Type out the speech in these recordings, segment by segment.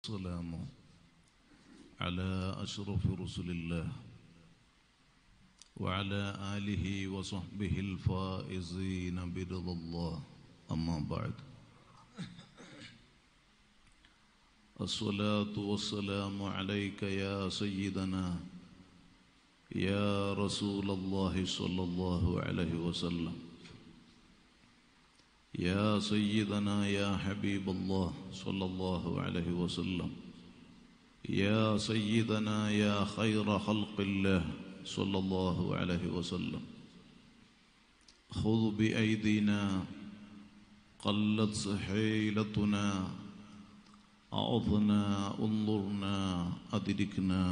السلام على أشرف رسل الله وعلى آله وصحبه الفائزين برضا الله أما بعد الصلاة والسلام عليك يا سيدنا يا رسول الله صلى الله عليه وسلم يا سيدنا يا حبيب الله صلى الله عليه وسلم يا سيدنا يا خير خلق الله صلى الله عليه وسلم خذ بأيدينا قلت سحيلتنا أعظنا انظرنا أدركنا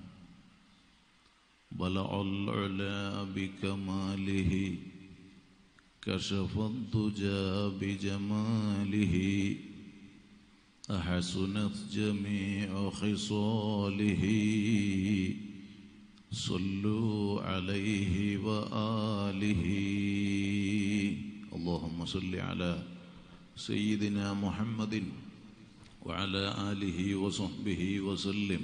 بلع العلا بكماله كشف الدجى بجماله أحسنت جميع خصاله صلوا عليه وآله اللهم صل على سيدنا محمد وعلى آله وصحبه وسلم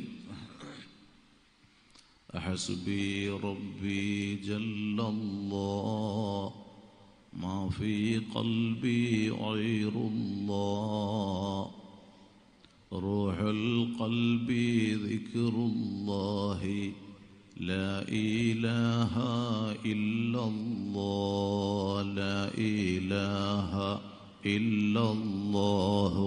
حسبي ربي جل الله ما في قلبي غير الله روح القلب ذكر الله لا إله إلا الله لا إله إلا الله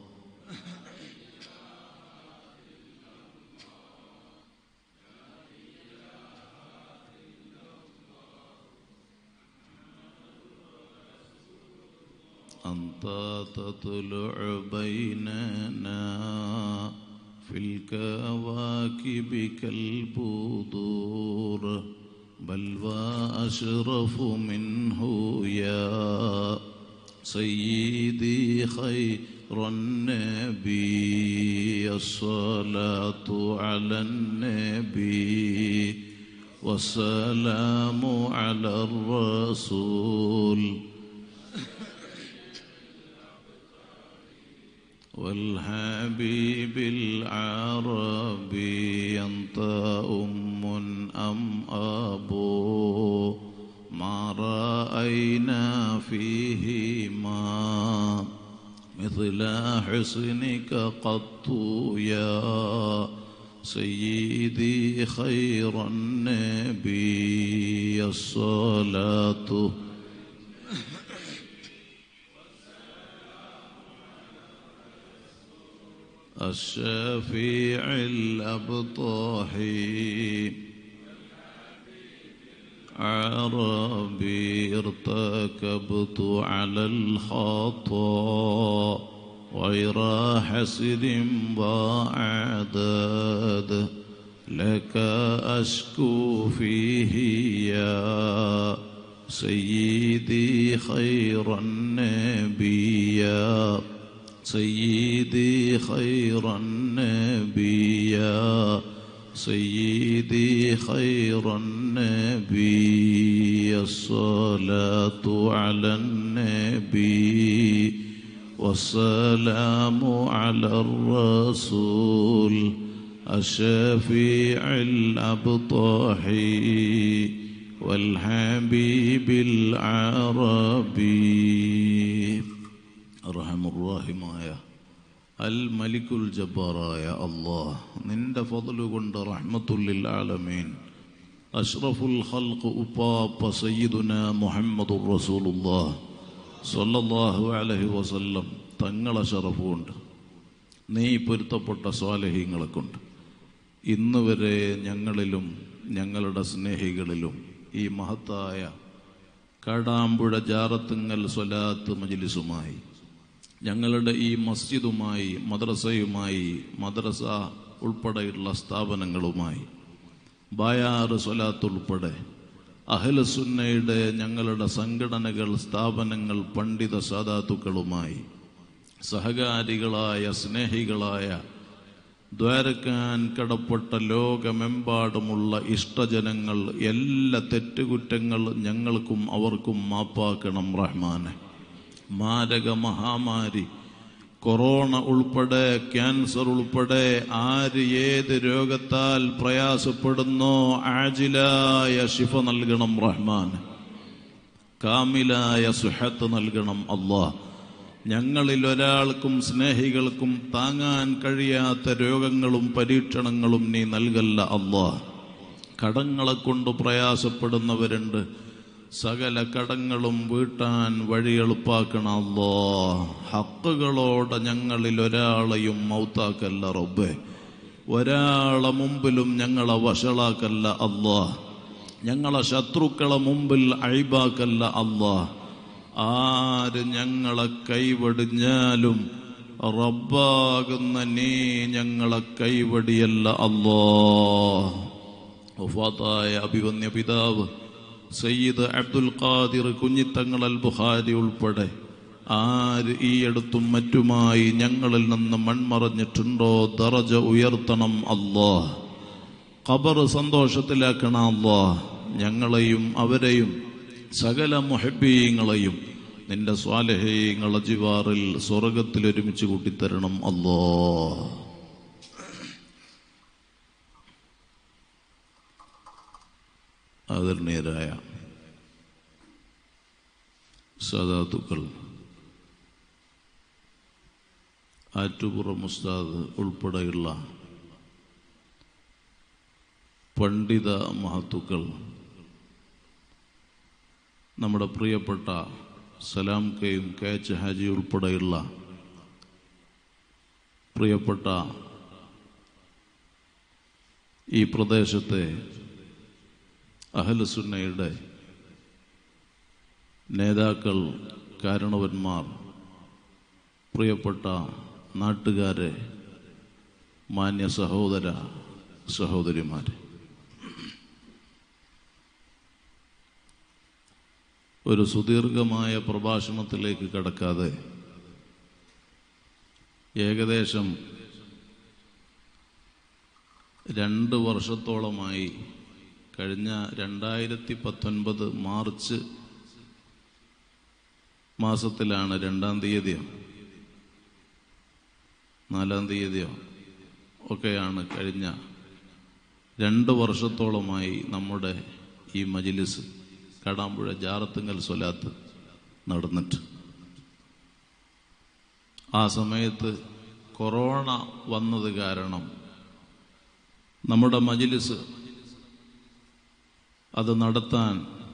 أنت تطلع بيننا في الكواكب كالبدور بل وأشرف منه يا سيدي خير النبي الصلاة على النبي والسلام على الرسول والحبيب العربي أنت أم أم أبو ما رأينا فيهما مثل حسنك قط يا سيدي خير النبي الصلاة الشفيع الأبطحي عربي ارتكبت على الخطا غير حسد وعدد لك أشكو فيه يا سيدي خير النبي يا سيدي خير النبي يا سيدي خير النبي الصلاة على النبي والسلام على الرسول الشفيع الأبطحي والحبيب العربي റഹമുറാഹിമായ അൽ മലിക്കുൽ ജബ്ബാറായ അല്ലാഹ് നിന്റെ ഫضല് കൊണ്ട് റഹ്മത്തുൽ ആലമീൻ അഷ്റഫുൽ ഖൽഖ് ഉപ്പാപ്പ സയ്യിദുനാ മുഹമ്മദുർ റസൂലുള്ളാഹ് സ്വല്ലല്ലാഹു അലൈഹി വസല്ലം തങ്ങളെ ശറഫ് കൊണ്ട് നീ പൊരുത്തപ്പെട്ട സ്വാലിഹീങ്ങളെ കൊണ്ട് ഇന്ന് വരെ ഞങ്ങളിലും ഞങ്ങളുടെ സ്നേഹികളിലും ഈ മഹത്തായ കാടാമ്പുഴ ജാറത്തുങ്ങൽ സ്വലാത്ത് മജ്ലിസുമായി ഞങ്ങളുടെ ഈ മസ്ജിദുമായി മദ്രസയുമായി മദ്രസ ഉൾപ്പെടെയുള്ള സ്ഥാപനങ്ങളുമായി ബായാറ് സ്വലാത്ത് ഉൾപ്പെടെ അഹ്ലുസുന്നയുടെ ഞങ്ങളുടെ സംഘടനകൾ സ്ഥാപനങ്ങൾ പണ്ഡിത സാദാത്തുക്കളുമായി സഹകാരികളായ സ്നേഹികളായ ദ്വാരക്കാൻ കടപ്പെട്ട ലോകമെമ്പാടുമുള്ള ഇഷ്ടജനങ്ങൾ എല്ലാ തെറ്റുകുറ്റങ്ങൾ ഞങ്ങൾക്കും അവർക്കും മാപ്പാക്കണം റഹ്മാനെ. മാരക മഹാമാരി കൊറോണ ഉൾപ്പെടെ ക്യാൻസർ ഉൾപ്പെടെ ആര് ഏത് രോഗത്താൽ പ്രയാസപ്പെടുന്നോ ആജിലായ ശിഫ നൽകണം റഹ്മാൻ, കാമിലായ സുഹത്ത് നൽകണം അല്ലാഹ്. ഞങ്ങളിൽ ഒരാൾക്കും സ്നേഹികൾക്കും താങ്ങാൻ കഴിയാത്ത രോഗങ്ങളും പരീക്ഷണങ്ങളും നീ നൽകല്ല അല്ലാഹ്. കടങ്ങളെ കൊണ്ട് പ്രയാസപ്പെടുന്നവരുണ്ട്, സകല കടങ്ങളും വീട്ടാൻ വഴി എളുപ്പാക്കണം അല്ലാഹ്. ഹക്കുകളോടെ ഞങ്ങളിൽ ഒരാളെയും മൗത്താക്കല്ല റബ്ബേ, ഒരാളെ മുമ്പിലും ഞങ്ങളെ വഷളാക്കല്ല അല്ലാഹ്, ഞങ്ങളെ ശത്രുക്കളെ മുമ്പിൽ അയ്ബാക്കല്ല അല്ലാഹ്. ആര് ഞങ്ങളെ കൈവടിഞ്ഞാലും റബ്ബാകുന്ന നീ ഞങ്ങളെ കൈവടിയല്ല അല്ലാഹ്. വഫാത്തായ അഭിവന്യ പിതാവ് സയ്യിദ് അബ്ദുൽ ഖാദിർ കുഞ്ഞിത്തങ്ങൾ അൽ ബുഖാരി ഉൾപ്പെടെ ആര് ഈ അടുത്തും മറ്റുമായി ഞങ്ങളിൽ നിന്ന് മൺമറഞ്ഞിട്ടുണ്ടോ ദറജ ഉയർത്തണം അല്ലാഹ്, ഖബർ സന്തോഷത്തിലാക്കണം അല്ലാഹ്. ഞങ്ങളെയും അവരെയും സകല മുഹബ്ബീങ്ങളെയും നിന്റെ സ്വാലിഹീങ്ങളെ ജിവാറിൽ സ്വർഗത്തിൽ ഒരുമിച്ച് കൂട്ടിത്തരണം അല്ലാഹ്. ആദരണീയരായ സാദാത്തുക്കൾ, ആറ്റുപുറം ഉസ്താദ് ഉൾപ്പെടെയുള്ള പണ്ഡിത മഹത്തുക്കൾ, നമ്മുടെ പ്രിയപ്പെട്ട സലാം കെയും കെ എച്ച് ഹാജി ഉൾപ്പെടെയുള്ള പ്രിയപ്പെട്ട ഈ പ്രദേശത്തെ അഹ്ലുസുന്നയുടെ നേതാക്കൾ, കാരണവന്മാർ, പ്രിയപ്പെട്ട നാട്ടുകാരെ, മാന്യ സഹോദര സഹോദരിമാരെ, ഒരു സുദീർഘമായ പ്രഭാഷണത്തിലേക്ക് കടക്കാതെ ഏകദേശം 2 വർഷത്തോളമായി കഴിഞ്ഞ 2019 മാർച്ച് മാസത്തിലാണ് 2-ാം തീയതിയോ 4-ാം തീയതിയോ ഒക്കെയാണ് കഴിഞ്ഞ 2 വർഷത്തോളമായി നമ്മുടെ ഈ മജ്ലിസ് കടാമ്പുഴ ജാറത്തുങ്കൽ സ്വലാത്ത് നടന്നിട്ട്. ആ സമയത്ത് കൊറോണ വന്നത് കാരണം നമ്മുടെ മജ്ലിസ് അത് നടത്താൻ,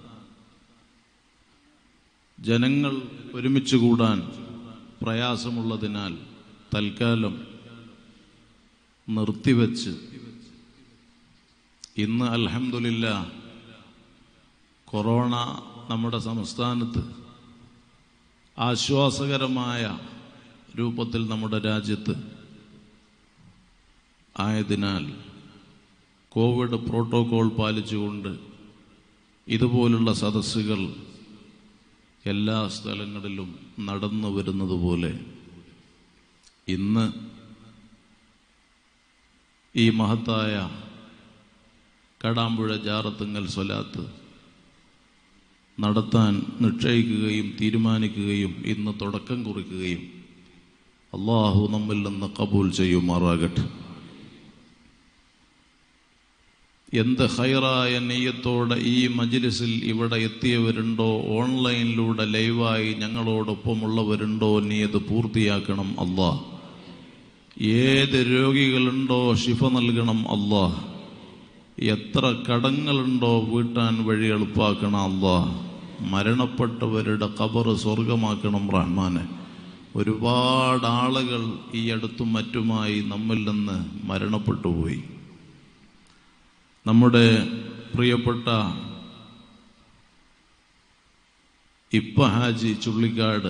ജനങ്ങൾ ഒരുമിച്ച് കൂടാൻ പ്രയാസമുള്ളതിനാൽ തൽക്കാലം നിർത്തിവെച്ച് ഇന്ന് അൽഹംദുലില്ലാഹ് കൊറോണ നമ്മുടെ സംസ്ഥാനത്ത് ആശ്വാസകരമായ രൂപത്തിൽ നമ്മുടെ രാജ്യത്ത് ആയതിനാൽ കോവിഡ് പ്രോട്ടോകോൾ പാലിച്ചുകൊണ്ട് ഇതുപോലുള്ള സദസ്സുകൾ എല്ലാ സ്ഥലങ്ങളിലും നടന്നു വരുന്നത് പോലെ ഇന്ന് ഈ മഹത്തായ കടാമ്പുഴ ജാറത്തുങ്കൽ സ്വലാത്ത് നടത്താൻ നിശ്ചയിക്കുകയും തീരുമാനിക്കുകയും ഇന്ന് തുടക്കം കുറിക്കുകയും അല്ലാഹു നമ്മിൽ നിന്ന് കബൂൽ ചെയ്യുമാറാകട്ടെ. എന്ത് ഖൈറായ നിയ്യത്തോടെ ഈ മജ്ലിസിൽ ഇവിടെ എത്തിയവരുണ്ടോ, ഓൺലൈനിലൂടെ ലൈവായി ഞങ്ങളോടൊപ്പമുള്ളവരുണ്ടോ, നീയത് പൂർത്തിയാക്കണം അല്ലാഹ്. ഏത് രോഗികളുണ്ടോ ശിഫ നൽകണം അല്ലാഹ്. എത്ര കടങ്ങളുണ്ടോ വീട്ടാൻ വഴി എളുപ്പാക്കണം അല്ലാഹ്. മരണപ്പെട്ടവരുടെ ഖബർ സ്വർഗമാക്കണം റഹ്മാനെ. ഒരുപാട് ആളുകൾ ഈ അടുത്തും മറ്റുമായി നമ്മിൽ നിന്ന് മരണപ്പെട്ടു പോയി. നമ്മുടെ പ്രിയപ്പെട്ട ഇപ്പ ഹാജി ചുള്ളിക്കാട്,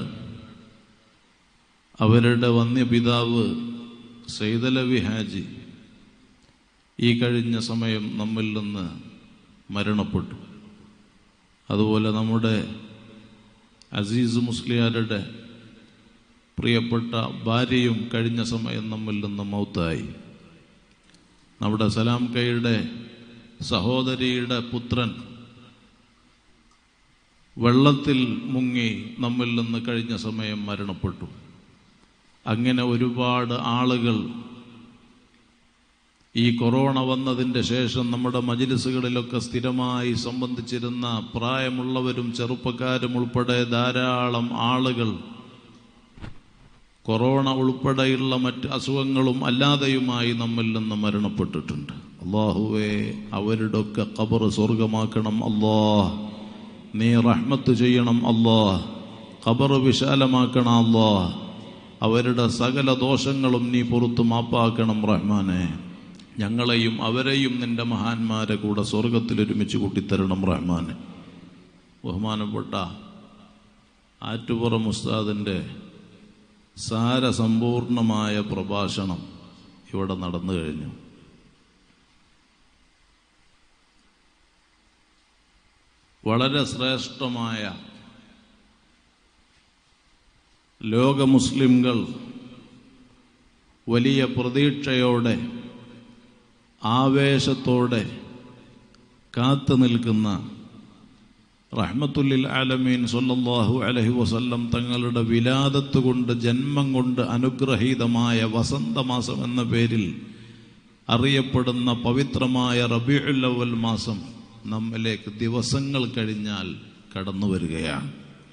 അവരുടെ വന്യപിതാവ് സൈദലവി ഹാജി ഈ കഴിഞ്ഞ സമയം നമ്മിൽ നിന്ന് മരണപ്പെട്ടു. അതുപോലെ നമ്മുടെ അസീസ് മുസ്ലിയാരുടെ പ്രിയപ്പെട്ട ഭാര്യയും കഴിഞ്ഞ സമയം നമ്മിൽ നിന്ന് മൗത്തായി. നമ്മുടെ സലാം കൈയുടെ സഹോദരിയുടെ പുത്രൻ വെള്ളത്തിൽ മുങ്ങി നമ്മിൽ നിന്ന് കഴിഞ്ഞ സമയം മരണപ്പെട്ടു. അങ്ങനെ ഒരുപാട് ആളുകൾ ഈ കൊറോണ വന്നതിൻ്റെ ശേഷം നമ്മുടെ മജ്‌ലിസുകളിലൊക്കെ സ്ഥിരമായി സംബന്ധിച്ചിരുന്ന പ്രായമുള്ളവരും ചെറുപ്പക്കാരും ഉൾപ്പെടെ ധാരാളം ആളുകൾ കൊറോണ ഉൾപ്പെടെയുള്ള മറ്റ് അസുഖങ്ങളും അല്ലാതെയുമായി നമ്മിൽ നിന്ന് മരണപ്പെട്ടിട്ടുണ്ട്. അല്ലാഹുവേ, അവരുടെയൊക്കെ ഖബർ സ്വർഗമാക്കണം അല്ലാഹ്. നീ റഹ്മത്ത് ചെയ്യണം അല്ലാഹ്. ഖബർ വിശാലമാക്കണം അല്ലാഹ്. അവരുടെ സകല ദോഷങ്ങളും നീ പുറത്തു മാപ്പാക്കണം റഹ്മാനെ. ഞങ്ങളെയും അവരെയും നിന്റെ മഹാന്മാരെ കൂടെ സ്വർഗത്തിൽ ഒരുമിച്ച് കൂട്ടിത്തരണം റഹ്മാനെ. ബഹുമാനപ്പെട്ട ആറ്റുപുറം ഉസ്താദിൻ്റെ സാരസമ്പൂർണമായ പ്രഭാഷണം ഇവിടെ നടന്നു കഴിഞ്ഞു. വളരെ ശ്രേഷ്ഠമായ ലോക മുസ്ലിംകൾ വലിയ പ്രതീക്ഷയോടെ ആവേശത്തോടെ കാത്തു നിൽക്കുന്ന റഹ്മത്തുല്ലിൽ ആലമീൻ സ്വല്ലല്ലാഹു അലൈഹി വസല്ലം തങ്ങളുടെ വിലാദത്ത് കൊണ്ട് ജന്മം കൊണ്ട് അനുഗ്രഹീതമായ വസന്തമാസം എന്ന പേരിൽ അറിയപ്പെടുന്ന പവിത്രമായ റബീഉൽ അവ്വൽ മാസം നമ്മിലേക്ക് ദിവസങ്ങൾ കഴിഞ്ഞാൽ കടന്നു വരികയാണ്.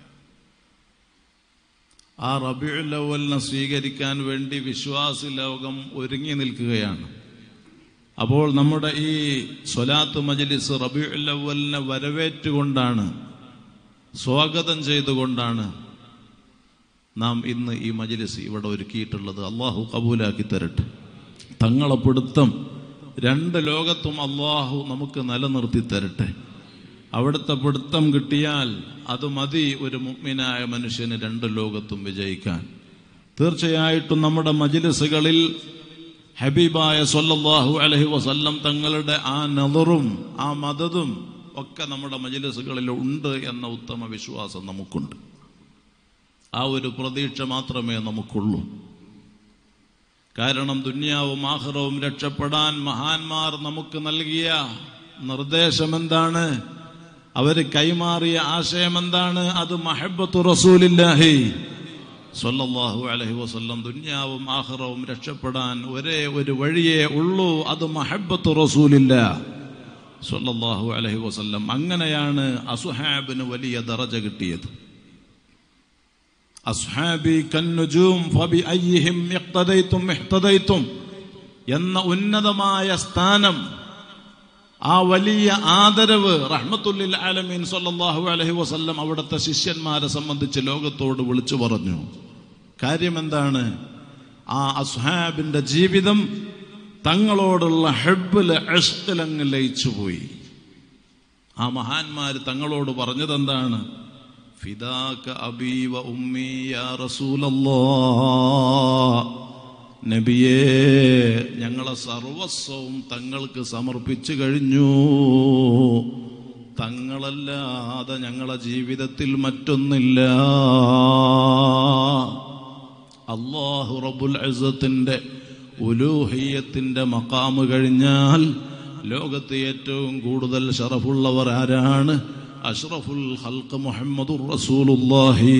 ആ റബീഉൽ അവ്വലിനെ സ്വീകരിക്കാൻ വേണ്ടി വിശ്വാസി ലോകം ഒരുങ്ങി നിൽക്കുകയാണ്. അപ്പോൾ നമ്മുടെ ഈ സ്വലാത്ത് മജ്‌ലിസ് റബീഉൽ അവ്വലിനെ വരവേറ്റുകൊണ്ടാണ്, സ്വാഗതം ചെയ്തുകൊണ്ടാണ് നാം ഇന്ന് ഈ മജ്‌ലിസ് ഇവിടെ ഒരുക്കിയിട്ടുള്ളത്. അള്ളാഹു കബൂലാക്കി തരട്ടെ. തങ്ങളെ പിടുത്തം രണ്ട് ലോകത്തും അള്ളാഹു നമുക്ക് നിലനിർത്തി തരട്ടെ. അവിടുത്തെ പിടുത്തം കിട്ടിയാൽ അത് മതി ഒരു മുഅ്മിനായ മനുഷ്യന് രണ്ട് ലോകത്തും വിജയിക്കാൻ. തീർച്ചയായിട്ടും നമ്മുടെ മജ്‌ലിസുകളിൽ ഹബീബായ സ്വല്ലല്ലാഹു അലൈഹി വസല്ലം തങ്ങളുടെ ആ നദറും ആ മദദും ഒക്കെ നമ്മുടെ മജ്‌ലിസുകളിൽ ഉണ്ട് എന്ന ഉത്തമ വിശ്വാസം നമുക്കുണ്ട്. ആ ഒരു പ്രതീക്ഷ മാത്രമേ നമുക്കുള്ളൂ. കാരണം ദുനിയാവും ആഖിറവും രക്ഷപ്പെടാൻ മഹാന്മാർ നമുക്ക് നൽകിയ നിർദ്ദേശം എന്താണ്? അവർ കൈമാറിയ ആശയം എന്താണ്? അത് മഹബ്ബത്തു റസൂലില്ലാഹി സ്വല്ലല്ലാഹു അലൈഹി വസല്ലം. ദുനിയാവും ആഖിറവും രക്ഷപ്പെടാൻ ഒരേ ഒരു വഴിയേ ഉള്ളൂ, അത് മഹബ്ബത്തു റസൂലില്ലാഹി സ്വല്ലല്ലാഹു അലൈഹി വസല്ലം. അങ്ങനെയാണ് അസ്ഹാബിന് വലിയ ദറജ കിട്ടിയത്. അസ്ഹാബി കന്നുജൂം ഫബിഅയ്യിഹിം ഇഖ്തദൈതും ഇഹ്തദൈതും എന്ന ഉന്നതമായ സ്ഥാനം, ആ വലിയ ആദരവ് റഹ്മത്തുല്ലിൽ ആലമീൻ സ്വല്ലല്ലാഹു അലൈഹി വസല്ലം അവിടുത്തെ ശിഷ്യന്മാരെ സംബന്ധിച്ച് ലോകത്തോട് വിളിച്ചു പറഞ്ഞു. കാര്യം എന്താണ്? ആ അസ്ഹാബിന്റെ ജീവിതം തങ്ങളോടുള്ള ഹബ്ബില് ഇഷ്ഖിലങ്ങ് ലയിച്ചുപോയി. ആ മഹാന്മാര് തങ്ങളോട് പറഞ്ഞതെന്താണ്? ഫിദാക അബീ വ ഉമ്മീ യാ റസൂലല്ലാഹ്. നബിയേ, ഞങ്ങളെ സർവസ്വവും തങ്ങൾക്ക് സമർപ്പിച്ചു കഴിഞ്ഞു. തങ്ങളല്ലാതെ ഞങ്ങളെ ജീവിതത്തിൽ മറ്റൊന്നില്ല. അല്ലാഹു റബ്ബുൽ ഇസ്സത്തിന്റെ ഉലൂഹിയ്യത്തിന്റെ മഖാമ് കഴിഞ്ഞാൽ ലോകത്ത് ഏറ്റവും കൂടുതൽ ശറഫുള്ളവർ ആരാണ്? അഷ്റഫുൽ ഖൽഖ് മുഹമ്മദുർ റസൂലുള്ളാഹി.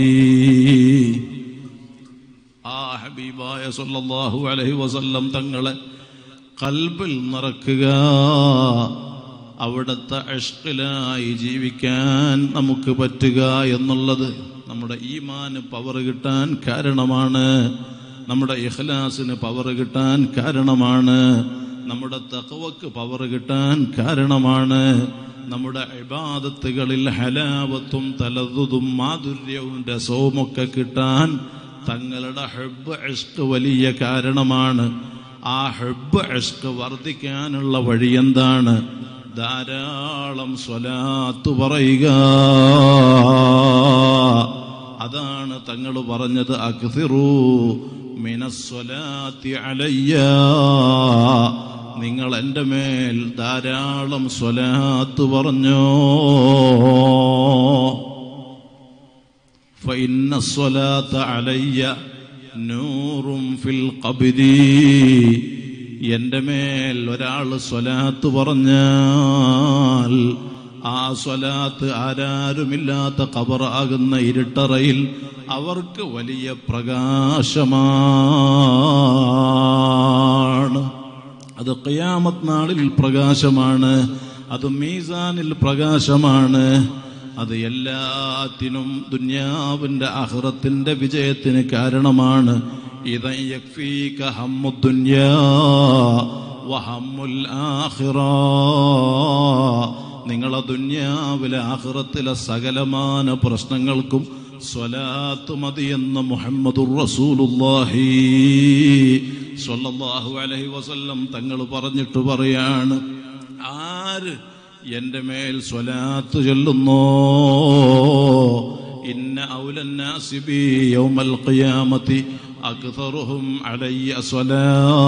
ആ ഹബീബായ സ്വല്ലല്ലാഹു അലൈഹി വസല്ലം തങ്ങളെ ഖൽബിൽ നിറക്കുക, അവിടുത്തെ ഇഷ്ഖിലായി ജീവിക്കാൻ നമുക്ക് പറ്റുക എന്നുള്ളത് നമ്മുടെ ഈമാന് പവർ കിട്ടാൻ കാരണമാണ്, നമ്മുടെ ഇഖ്ലാസിന് പവർ കിട്ടാൻ കാരണമാണ്, നമ്മുടെ തഖ്വക്ക് പവർ കിട്ടാൻ കാരണമാണ്, നമ്മുടെ ഇബാദത്തുകളിൽ ഹലാവത്തും തലദ്ദുദും മാധുര്യവും രസവുമൊക്കെ കിട്ടാൻ തങ്ങളുടെ ഹബ്ബ് ഇഷ്ഖ് വലിയ കാരണമാണ്. ആ ഹബ്ബ് ഇഷ്ഖ് വർദ്ധിക്കാനുള്ള വഴി എന്താണ്? ധാരാളം സ്വലാത്ത് പറയുക. അതാണ് തങ്ങൾ പറഞ്ഞത്, അക്സിറൂ മിനസ്സലാത്തി അലയ്യ. നിങ്ങൾ എൻ്റെ മേൽ ധാരാളം സ്വലാത്ത് പറഞ്ഞോ. فإن الصلاة علي نور في القبر. എൻ്റെ മേൽ ഒരാൾ സ്വലാത്ത് പറഞ്ഞാൽ ആ സ്വലാത്ത് ആരാരുമില്ലാത്ത ഖബറാകുന്ന ഇരുട്ടറയിൽ അവർക്ക് വലിയ പ്രകാശമാണ്. അത് ഖിയാമത്ത് നാളിൽ പ്രകാശമാണ്, അത് മീസാനിൽ പ്രകാശമാണ്, അത് എല്ലാത്തിനും ദുനിയാവിന്റെ ആഖിറത്തിന്റെ വിജയത്തിന് കാരണമാണ്. ഇദൻ യക്ഫീക ഹമ്മുദ് ദുനിയാ വഹമ്മുൽ ആഖിറ. നിങ്ങളെ ദുനിയാവിലെ ആഖിറത്തിലെ സകലമാന പ്രശ്നങ്ങൾക്കും സ്വലാത്ത് മതിയെന്ന് മുഹമ്മദുർ റസൂലുള്ളാഹി സ്വല്ലല്ലാഹു അലൈഹി വസല്ലം തങ്ങൾ പറഞ്ഞിട്ട് പറയാണ്, ആര് എന്റെ മേൽ സ്വലാത്ത് ചൊല്ലുന്നോ, ഇന്ന ഔലന്നാസി ബി യൗമൽ ഖിയാമത്തി അക്തറുഹും അലയ്യ സ്വലാ.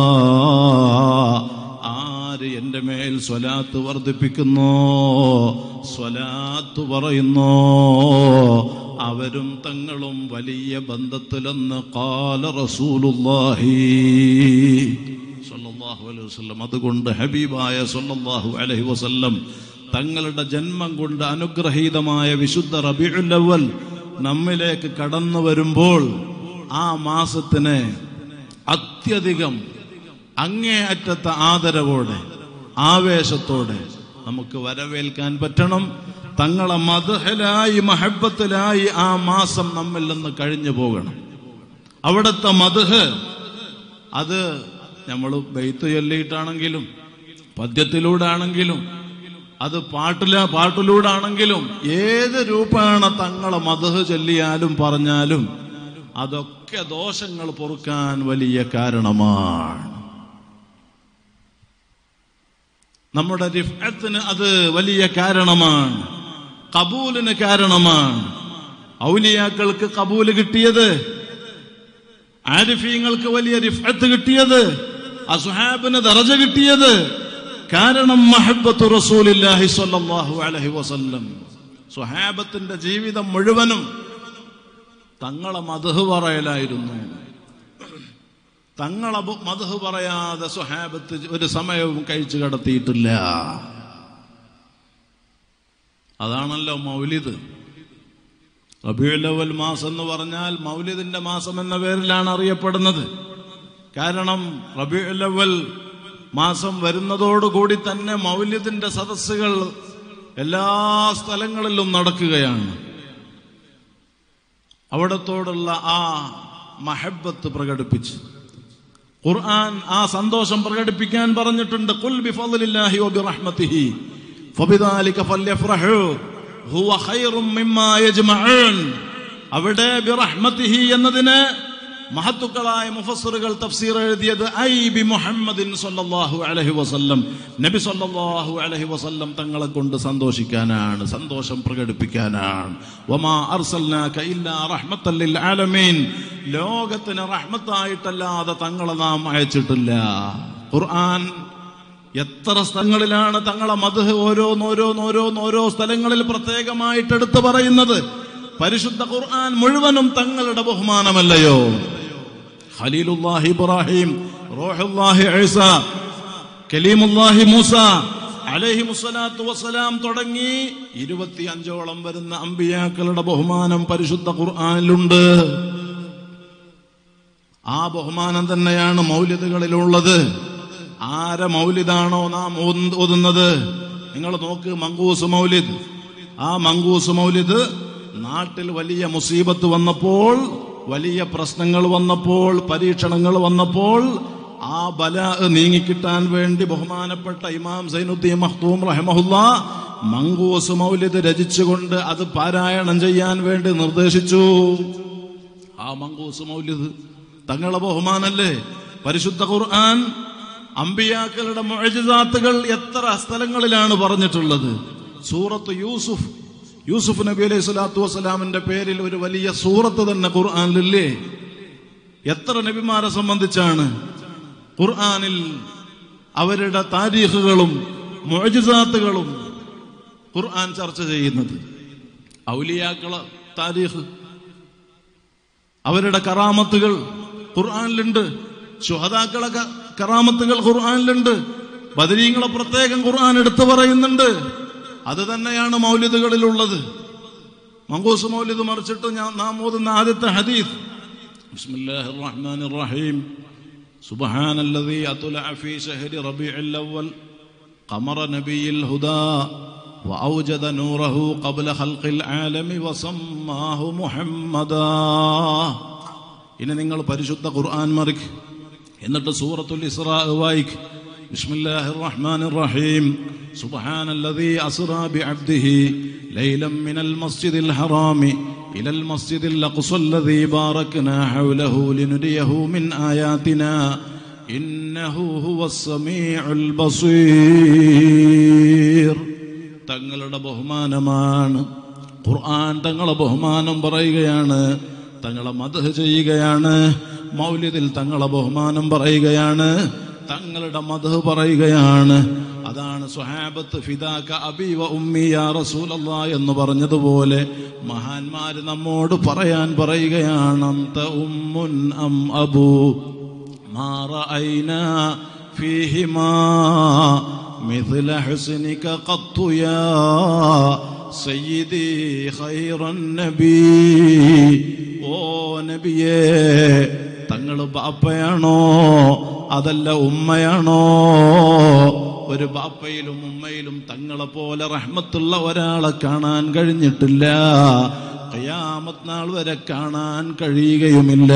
ആര് എന്റെ മേൽ സ്വലാത്ത് വർദ്ധിപ്പിക്കുന്നോ, സ്വലാത്ത് പറയുന്നോ, അവരും തങ്ങളും വലിയ ബന്ധത്തിലെന്ന് ഖാല റസൂലുള്ളാഹി സ്വല്ലല്ലാഹു അലൈഹി വസല്ലം. അതുകൊണ്ട് ഹബീബായ സ്വല്ലല്ലാഹു അലൈഹി വസല്ലം തങ്ങളുടെ ജന്മം കൊണ്ട് അനുഗ്രഹീതമായ വിശുദ്ധ റബീഉൽ അവ്വൽ നമ്മിലേക്ക് കടന്നു വരുമ്പോൾ ആ മാസത്തിനെ അത്യധികം അങ്ങേയറ്റത്തെ ആദരവോടെ ആവേശത്തോടെ നമുക്ക് വരവേൽക്കാൻ പറ്റണം. തങ്ങളെ മദ്ഹിലായി മഹബത്തിലായി ആ മാസം നമ്മിൽ നിന്ന് കഴിഞ്ഞു പോകണം. അവിടുത്തെ മദ്ഹ് അത് നമ്മൾ ബൈത്ത് ചൊല്ലിയിട്ടാണെങ്കിലും പദ്യത്തിലൂടെ ആണെങ്കിലും അത് പാട്ടിലൂടെ ആണെങ്കിലും ഏത് രൂപേണ തങ്ങളെ മദ്ഹ് ചൊല്ലിയാലും പറഞ്ഞാലും അതൊക്കെ ദോഷങ്ങൾ പൊറുക്കാൻ വലിയ കാരണമാണ്. നമ്മുടെ റിഫഅത്തിന് അത് വലിയ കാരണമാണ്, ഖബൂലിന് കാരണമാണ്. ഔലിയാക്കൾക്ക് ഖബൂല് കിട്ടിയത്, ആരിഫീങ്ങൾക്ക് വലിയ റിഫഅത്ത് കിട്ടിയത്, അസ്ഹാബിന് ദറജ കിട്ടിയത് കാരണം മഹബ്ബത്തു റസൂലില്ലാഹി സ്വല്ലല്ലാഹു അലൈഹി വസല്ലം. സ്വഹാബത്തിന്റെ ജീവിതം മുഴുവനും തങ്ങളെ മദ്ഹ് പറയലായിരുന്നു. തങ്ങളെ മദ്ഹ് പറയാതെ സ്വഹാബത്ത് ഒരു സമയവും കഴിച്ചു കടത്തിയിട്ടില്ല. അതാണല്ലോ മൗലിദ്. റബീഉൽ അവ്വൽ മാസം എന്ന് പറഞ്ഞാൽ മൗലിദിന്റെ മാസം എന്ന പേരിലാണ് അറിയപ്പെടുന്നത്. കാരണം റബീഉൽ അവ്വൽ മാസം വരുന്നതോടുകൂടി തന്നെ മൗലിദിന്റെ സദസ്സുകൾ എല്ലാ സ്ഥലങ്ങളിലും നടക്കുകയാണ്. അവിടത്തോടുള്ള ആ മഹബ്ബത്ത് പ്രകടിപ്പിച്ച് ഖുർആൻ ആ സന്തോഷം പ്രകടിപ്പിക്കാൻ പറഞ്ഞിട്ടുണ്ട്. ഖുൽ ബിഫദ്ലില്ലാഹി വബിറഹ്മതിഹി ഫബിദാലിക ഫല്യഫ്റഹു ഹുവ ഖൈറും മിമ്മാ യജ്മഊൻ. അവിടെ ബിറഹ്മതിഹി എന്നതിന് മഹത്തുക്കളായ മുഫസ്സിറുകൾ തഫ്സീർ എഴുതിയത് ഐ ബി മുഹമ്മദിൻ സ്വല്ലല്ലാഹു അലൈഹി വസല്ലം, നബി സ്വല്ലല്ലാഹു അലൈഹി വസല്ലം തങ്ങളെ കൊണ്ട് സന്തോഷിക്കാനാണ്, സന്തോഷം പ്രകടിപ്പിക്കാനാണ്. വമാ അർസൽനാക ഇല്ലാ റഹ്മത്തൽ ലിൽ ആലമീൻ, ലോകത്തിന് റഹ്മത്തായിട്ടല്ലാതെ തങ്ങളെ നാം അയച്ചിട്ടില്ല. ഖുർആൻ എത്ര സ്ഥലങ്ങളിലാണ് തങ്ങളെ മദ്ഹ് ഓരോ സ്ഥലങ്ങളിൽ പ്രത്യേകമായിട്ട് എടുത്തു പറയുന്നത്. പരിശുദ്ധ ഖുർആൻ മുഴുവനും തങ്ങളുടെ ബഹുമാനമല്ലയോ? ഖലീലുല്ലാഹി ഇബ്രാഹിം, റൂഹുല്ലാഹി ഈസ, കലീമുല്ലാഹി മൂസ അലൈഹിമുസ്സലാത്തു വസ്സലാം തുടങ്ങി 25ഓളം വരുന്ന അമ്പിയാക്കളുടെ ബഹുമാനം പരിശുദ്ധ ഖുർആനിലുണ്ട്. ആ ബഹുമാനം തന്നെയാണ് മൗലിദുകളിലുള്ളത്. ആരെ മൗലിദാണോ നാം ഓതുന്നത്? നിങ്ങൾ നോക്ക്, മങ്കൂസ് മൗലിദ്. ആ മങ്കൂസ് മൗലിദ് നാട്ടിൽ വലിയ മുസീബത്ത് വന്നപ്പോൾ, വലിയ പ്രശ്നങ്ങൾ വന്നപ്പോൾ, പരീക്ഷണങ്ങൾ വന്നപ്പോൾ ആ ബലാ നീങ്ങിക്കിട്ടാൻ വേണ്ടി ബഹുമാനപ്പെട്ട ഇമാം സൈനുദ്ദീൻ മഖ്ദൂം റഹിമഹുല്ലാ മങ്കൂസ് മൗലിദ് രചിച്ചുകൊണ്ട് അത് പാരായണം ചെയ്യാൻ വേണ്ടി നിർദ്ദേശിച്ചു. ആ മങ്കൂസ് മൗലിദ് തങ്ങളെ ബഹുമാനല്ലേ? പരിശുദ്ധ ഖുർആൻ അമ്പിയാക്കളുടെ മുഅ്ജിസാത്തുകൾ എത്ര സ്ഥലങ്ങളിലാണ് പറഞ്ഞിട്ടുള്ളത്. സൂറത്ത് യൂസുഫ് നബി അലൈഹി സ്വലാത്തു വസ്സലാമിന്റെ പേരിൽ ഒരു വലിയ സൂറത്ത് തന്നെ ഖുർആനിലില്ലേ? എത്ര നബിമാരെ സംബന്ധിച്ചാണ് ഖുർആനിൽ അവരുടെ താരീഖുകളും മുഅ്ജിസാത്തുകളും ഖുർആൻ ചർച്ച ചെയ്യുന്നത്. ഔലിയാക്കളെ താരീഖ്, അവരുടെ കറാമത്തുകൾ ഖുർആനിലുണ്ട്. ശുഹദാക്കളെ കറാമത്തുകൾ ഖുർആനിലുണ്ട്. ബദരീങ്ങളെ പ്രത്യേകം ഖുർആൻ എടുത്തു പറയുന്നുണ്ട്. അത് തന്നെയാണ് മൗലിദുകളിലുള്ളത്. മങ്കൂസ് മൗലിദ് മറിച്ചിട്ട് നാം ഓതുന്ന ആദ്യത്തെ ഹദീസ് ബിസ്മില്ലാഹിർ റഹ്മാനിർ റഹീം സുബ്ഹാനല്ലദീ അത്ലഅ ഫീ ശഹരി റബീഉൽ അവ്വൽ ഖമറ നബിയിൽ ഹുദാ വഔജദ നൂറഹു ഖബ്ല ഖൽഖിൽ ആലമി വസമ്മാഹു മുഹമ്മദാ. ഇനി നിങ്ങൾ പരിശുദ്ധ ഖുർആൻ മറിക്ക്, എന്നിട്ട് സൂറത്തുൽ ഇസ്റാ വായിക്ക്. ബിസ്മില്ലാഹിർ റഹ്മാനിർ റഹീം സുബ്ഹാനല്ലദീ അസ്റാ ബിഅബ്ദിഹി ലൈലൻ മിനൽ മസ്ജിദിൽ ഹറാമി ഇലൽ മസ്ജിദിൽ അഖ്സല്ലദീ ബാറക്നാ ഹൗലഹു ലിനുരിയഹു മിൻ ആയാതിനാ ഇന്നഹു ഹുവസ് സമീഉൽ ബസീർ. തങ്ങളുടെ ബഹുമാനമാണ് ഖുർആൻ. തങ്ങളെ ബഹുമാനം പറയുകയാണ്, തങ്ങളെ മദ്ഹ് ചെയ്യുകയാണ്. മൗലിദിൽ തങ്ങളെ ബഹുമാനം പറയുകയാണ്, തങ്ങളുടെ മദ്ഹ് പറയുകയാണ്. അതാണ് സ്വഹാബത്ത് ഫിദാക അബി വ ഉമ്മി യാ റസൂലല്ലാഹ് എന്ന് പറഞ്ഞതുപോലെ മഹാന്മാര് നമ്മോട് പറയുകയാണ് അന്ത ഉമ്മുൻ അം അബൂ മാ റഅയ്നാ ഫീഹിമാ മിസ്ല ഹുസ്നിക ഖത്തു യാ സയ്യിദി ഖൈറൻ നബി. ഓ നബിയേ, തങ്ങൾ ബാപ്പയാണോ അതല്ല ഉമ്മയാണോ? ഒരു ബാപ്പയിലും ഉമ്മയിലും തങ്ങളെ പോലെ റഹ്മത്തുള്ള ഒരാളെ കാണാൻ കഴിഞ്ഞിട്ടില്ല. ഖിയാമത്ത് നാൾ വരെ കാണാൻ കഴിയുകയുമില്ല.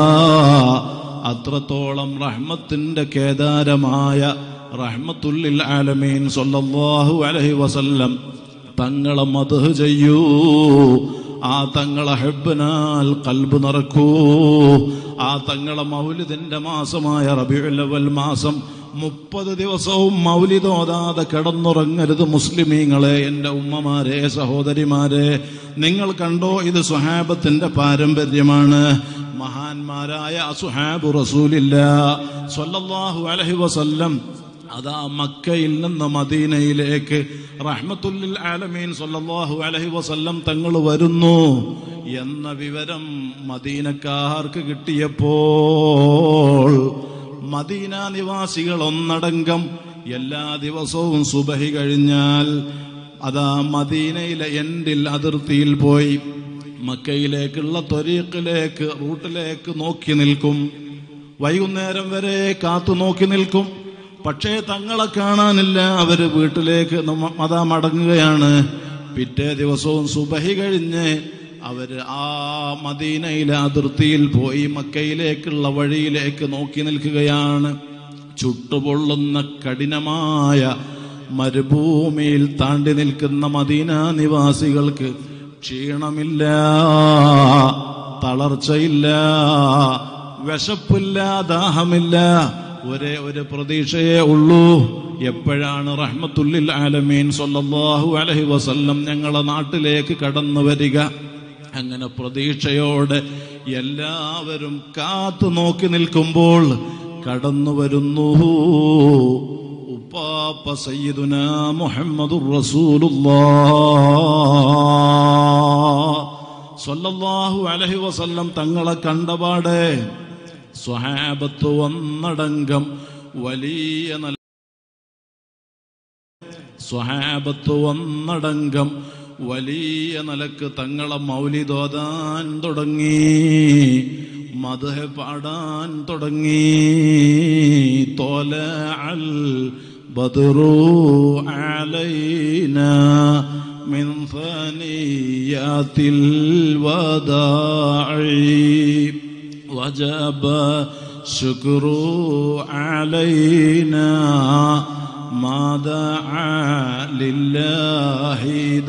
അത്രത്തോളം റഹ്മത്തിന്റെ കേദാരമായ റഹ്മത്തുല്ലിൽ ആലമീൻ സ്വല്ലല്ലാഹു അലൈഹി വസല്ലം തങ്ങളെ മദ്ഹ് ചെയ്യൂ. ആ തങ്ങളെ ഹബ്ബിനാൽ ഖൽബ് നിറക്കൂ. ആ തങ്ങളെ മൗലിദിന്റെ മാസമായ റബീഉൽ അവ്വൽ മാസം 30 ദിവസവും മൗലിദ് ഓതാതെ കിടന്നുറങ്ങരുത് മുസ്ലിമീങ്ങളെ, എൻ്റെ ഉമ്മമാരെ, സഹോദരിമാരെ. നിങ്ങൾ കണ്ടോ, ഇത് സ്വഹാബത്തിന്റെ പാരമ്പര്യമാണ്. മഹാന്മാരായ അസ്ഹാബു റസൂലില്ലാഹ് സ്വല്ലല്ലാഹു അലൈഹി വസല്ലം അതാ മക്കയിൽ നിന്ന് മദീനയിലേക്ക് റഹ്മത്തുല്ലിൽ ആലമീൻ സ്വല്ലല്ലാഹു അലൈഹി വസല്ലം തങ്ങൾ വരുന്നു എന്ന വിവരം മദീനക്കാർക്ക് കിട്ടിയപ്പോൾ മദീന നിവാസികൾ ഒന്നടങ്കം എല്ലാ ദിവസവും സുബഹി കഴിഞ്ഞാൽ അതാ മദീനയിലെ എൻഡിൽ അതിർത്തിയിൽ പോയി മക്കയിലേക്കുള്ള ത്വരീഖിലേക്ക് റൂട്ടിലേക്ക് നോക്കി നിൽക്കും. വൈകുന്നേരം വരെ കാത്തു നോക്കി നിൽക്കും. പക്ഷേ തങ്ങളെ കാണാനില്ല. അവര് വീട്ടിലേക്ക് അതാ മടങ്ങുകയാണ്. പിറ്റേ ദിവസവും സുബഹി കഴിഞ്ഞ് അവര് ആ മദീനയിലെ അതിർത്തിയിൽ പോയി മക്കയിലേക്കുള്ള വഴിയിലേക്ക് നോക്കി നിൽക്കുകയാണ്. ചുട്ടുപൊള്ളുന്ന കഠിനമായ മരുഭൂമിയിൽ താണ്ടി നിൽക്കുന്ന മദീന നിവാസികൾക്ക് ക്ഷീണമില്ല, തളർച്ചയില്ല, വിശപ്പില്ല, ദാഹമില്ല. ഒരേ ഒരു പ്രതീക്ഷയേ ഉള്ളൂ. എപ്പോഴാണ് റഹ്മത്തുല്ലിൽ ആലമീൻ സ്വല്ലല്ലാഹു അലൈഹി വസല്ലം ഞങ്ങളെ നാട്ടിലേക്ക് കടന്നു വരിക? അങ്ങനെ പ്രതീക്ഷയോടെ എല്ലാവരും കാത്തു നോക്കി നിൽക്കുമ്പോൾ കടന്നു വരുന്നു ഉപ്പാപ്പ സയ്യിദുനാ മുഹമ്മദുർ റസൂലുള്ളാഹ് സ്വല്ലല്ലാഹു അലൈഹി വസല്ലം തങ്ങളെ കണ്ടപാടെ സ്വഹാബത്ത് ഒന്നടങ്കം വലിയ നിലക്ക് തങ്ങളെ മൗലിദ് ഓതാൻ തുടങ്ങി, മദ്ഹ് പാടാൻ തുടങ്ങി. ത്വലഅൽ ബദ്റു അലൈനാ മിൻ ഫനിയാത്തിൽ വദാഇ وجب الشكر علينا ما دعا لله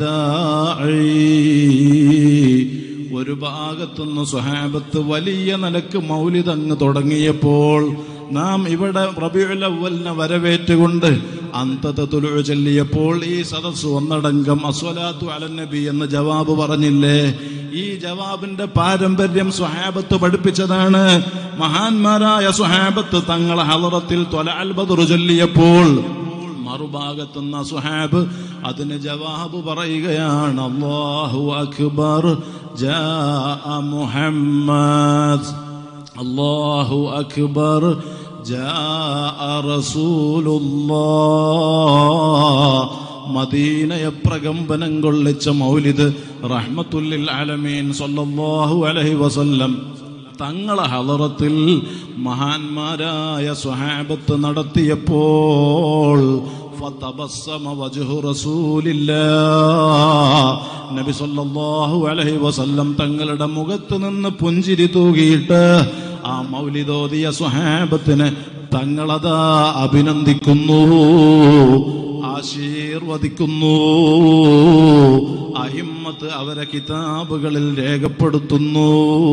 داعي. ഒരു ഭാഗത്തുനിന്ന് സ്വഹാബത്ത് വലിയ നിലക്ക് മൗലിദ് അങ്ങ് തുടങ്ങിയപ്പോൾ നാം ഇവിടെ റബീഉൽ അവ്വലിനെ വരവേറ്റുകൊണ്ട് അന്തതതുലു ചൊല്ലിയപ്പോൾ ഈ സദസ്സ് ഒന്നടങ്കം അസ്സലാത്തു അലൻ നബി എന്ന ജവാബ് പറഞ്ഞില്ലേ? ഈ ജവാബിന്റെ പാരമ്പര്യം സ്വഹാബത്ത് പഠിപ്പിച്ചതാണ്. മഹാന്മാരായ സ്വഹാബത്ത് തങ്ങളെ ഹളറത്തിൽ ത്വലഅൽ ബദ്റു ചൊല്ലിയപ്പോൾ മറുഭാഗത്തുനിന്ന് സ്വഹാബ് അതിന് ജവാബ് പറയുകയാണ്. അല്ലാഹു അക്ബർ ജാഅ മുഹമ്മദ്, അല്ലാഹു അക്ബർ ജാഅ റസൂലുള്ളാഹ് മദീനയെ പ്രകമ്പനം കൊള്ളിച്ച മൗലിദ് റഹ്മത്തുല്ലിൽ ആലമീൻ സല്ലല്ലാഹു അലൈഹി വസല്ലം തങ്ങളെ ഹളറത്തിൽ മഹാന്മാരായ സ്വഹാബത്ത് നടത്തിയപ്പോൾ ഫതബസ്സമ വജ്ഹു റസൂലില്ലാഹ്, നബി സല്ലല്ലാഹു അലൈഹി വസല്ലം തങ്ങളുടെ മുഖത്ത് നിന്ന് പുഞ്ചിരി തൂകിയിട്ട് ആ മൗലിദോദിയ സ്വഹാബത്തിനെ തങ്ങളതാ അഭിനന്ദിക്കുന്നു, ആശീർവദിക്കുന്നു. അഹിമ്മത്ത് അവരെ കിതാബുകളിൽ രേഖപ്പെടുത്തുന്നു.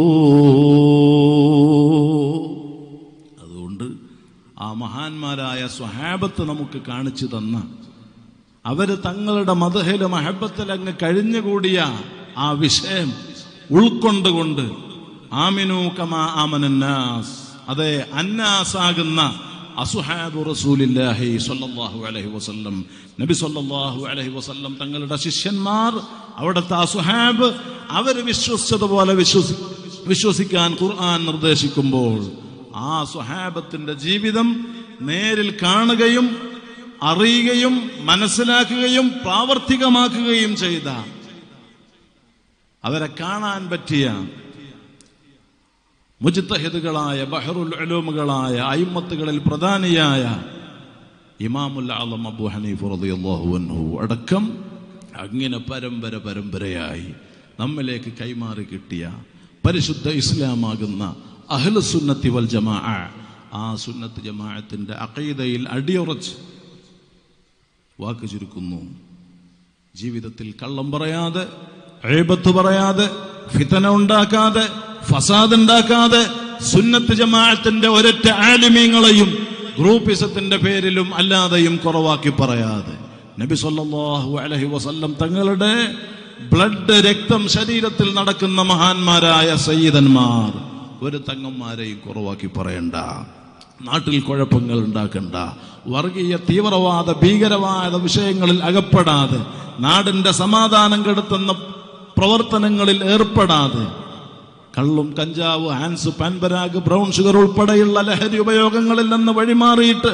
അതുകൊണ്ട് ആ മഹാന്മാരായ സ്വഹാബത്ത് നമുക്ക് കാണിച്ചു തന്ന, അവര് തങ്ങളുടെ മദ്ഹില് മഹബത്തിൽ അങ്ങ് കഴിഞ്ഞുകൂടിയ ആ വിഷയം ഉൾക്കൊണ്ടുകൊണ്ട് ആമിനു കമാ ആമനന്നാസ്, അതെ അന്നാസാകുന്ന അസ്ഹാബു റസൂലില്ലാഹി സ്വല്ലല്ലാഹു അലൈഹി വസല്ലം, നബി സ്വല്ലല്ലാഹു അലൈഹി വസല്ലം തങ്ങളുടെ ശിഷ്യന്മാർ, അവിടുത്തെ അസ്ഹാബ്, അവർ വിശ്വസിച്ചതുപോലെ വിശ്വസിക്കാൻ ഖുർആൻ നിർദ്ദേശിക്കുമ്പോൾ ആ സ്വഹാബത്തിന്റെ ജീവിതം നേരിൽ കാണുകയും അറിയുകയും മനസ്സിലാക്കുകയും പ്രാവർത്തികമാക്കുകയും ചെയ്ത, അവരെ കാണാൻ പറ്റിയ മുജ്തഹിദുകളായ ബഹറുൽ ഉലൂമുകളായ അയിമ്മത്തുകളിൽ പ്രധാനിയായ ഇമാമുൽ ആലം അബൂ ഹനീഫ റളിയല്ലാഹു അൻഹു അടക്കം അങ്ങനെ പരമ്പരയായി നമ്മിലേക്ക് കൈമാറി കിട്ടിയ പരിശുദ്ധ ഇസ്ലാമാകുന്ന അഹ്ലുസുന്നത്തി വൽ ജമാഅ, ആ സുന്നത്ത് ജമാഅത്തിന്റെ അഖീദയിൽ അടിയുറച്ച് വാക്ക് ചുരുക്കുന്നു. ജീവിതത്തിൽ കള്ളം പറയാതെ, ഗീബത്ത് പറയാതെ, ഫിതന ഉണ്ടാക്കാതെ, ഫസാദ് ഉണ്ടാക്കാതെ, സുന്നത്ത് ജമാഅത്തിന്റെ ഒരൊറ്റ ആലിമീങ്ങളെയും ഗ്രൂപ്പിസത്തിന്റെ പേരിലും അല്ലാതെയും കുറവാക്കി പറയാതെ, നബി സല്ലല്ലാഹു അലൈഹി വസല്ലം തങ്ങളുടെ ബ്ലഡ്, രക്തം ശരീരത്തിൽ നടക്കുന്ന മഹാന്മാരായ സയ്യിദന്മാർ, ഒരു തങ്ങന്മാരെയും കുറവാക്കി പറയണ്ട, നാട്ടിൽ കുഴപ്പങ്ങൾ ഉണ്ടാക്കണ്ട, വർഗീയ തീവ്രവാദ ഭീകരവാദ വിഷയങ്ങളിൽ അകപ്പെടാതെ, നാടിന്റെ സമാധാനം കെടുത്തുന്ന പ്രവർത്തനങ്ങളിൽ ഏർപ്പെടാതെ, കള്ളും കഞ്ചാവ്, ഹാൻസ്, പാൻപരാഗ്, ബ്രൗൺ ഷുഗർ ഉൾപ്പെടെയുള്ള ലഹരി ഉപയോഗങ്ങളിൽ നിന്ന് വഴിമാറിയിട്ട്,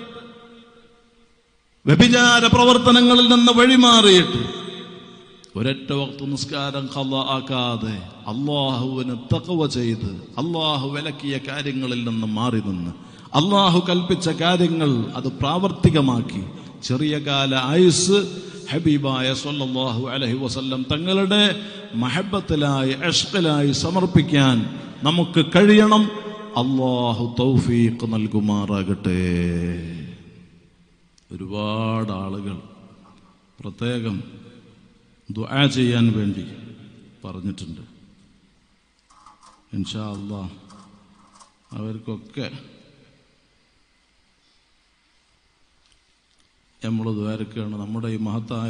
വ്യഭിചാര പ്രവർത്തനങ്ങളിൽ നിന്ന് വഴിമാറിയിട്ട്, ഒരൊറ്റ വക്ത് നിസ്കാരം ഖളാ ആക്കാതെ അള്ളാഹുവിന് തഖ്വ ചെയ്ത്, അള്ളാഹു വിലക്കിയ കാര്യങ്ങളിൽ നിന്ന് മാറി നിന്ന്, അള്ളാഹു കൽപ്പിച്ച കാര്യങ്ങൾ അത് പ്രാവർത്തികമാക്കി, ചെറിയ കാല ആയുസ് ഹബീബായ സ്വല്ലല്ലാഹു അലൈഹി വസല്ലം തങ്ങളുടെ മഹബത്തിലായി, ഇഷ്ഖിലായി സമർപ്പിക്കാൻ നമുക്ക് കഴിയണം. അള്ളാഹു തൗഫീഖ് നൽകുമാറാകട്ടെ. ഒരുപാട് ആളുകൾ പ്രത്യേകം ദുആ ചെയ്യാൻ വേണ്ടി പറഞ്ഞിട്ടുണ്ട്. ഇൻഷാ അല്ലാഹ് അവർക്കൊക്കെ നമ്മൾ ദ്വാരക്കാണ്. നമ്മുടെ ഈ മഹത്തായ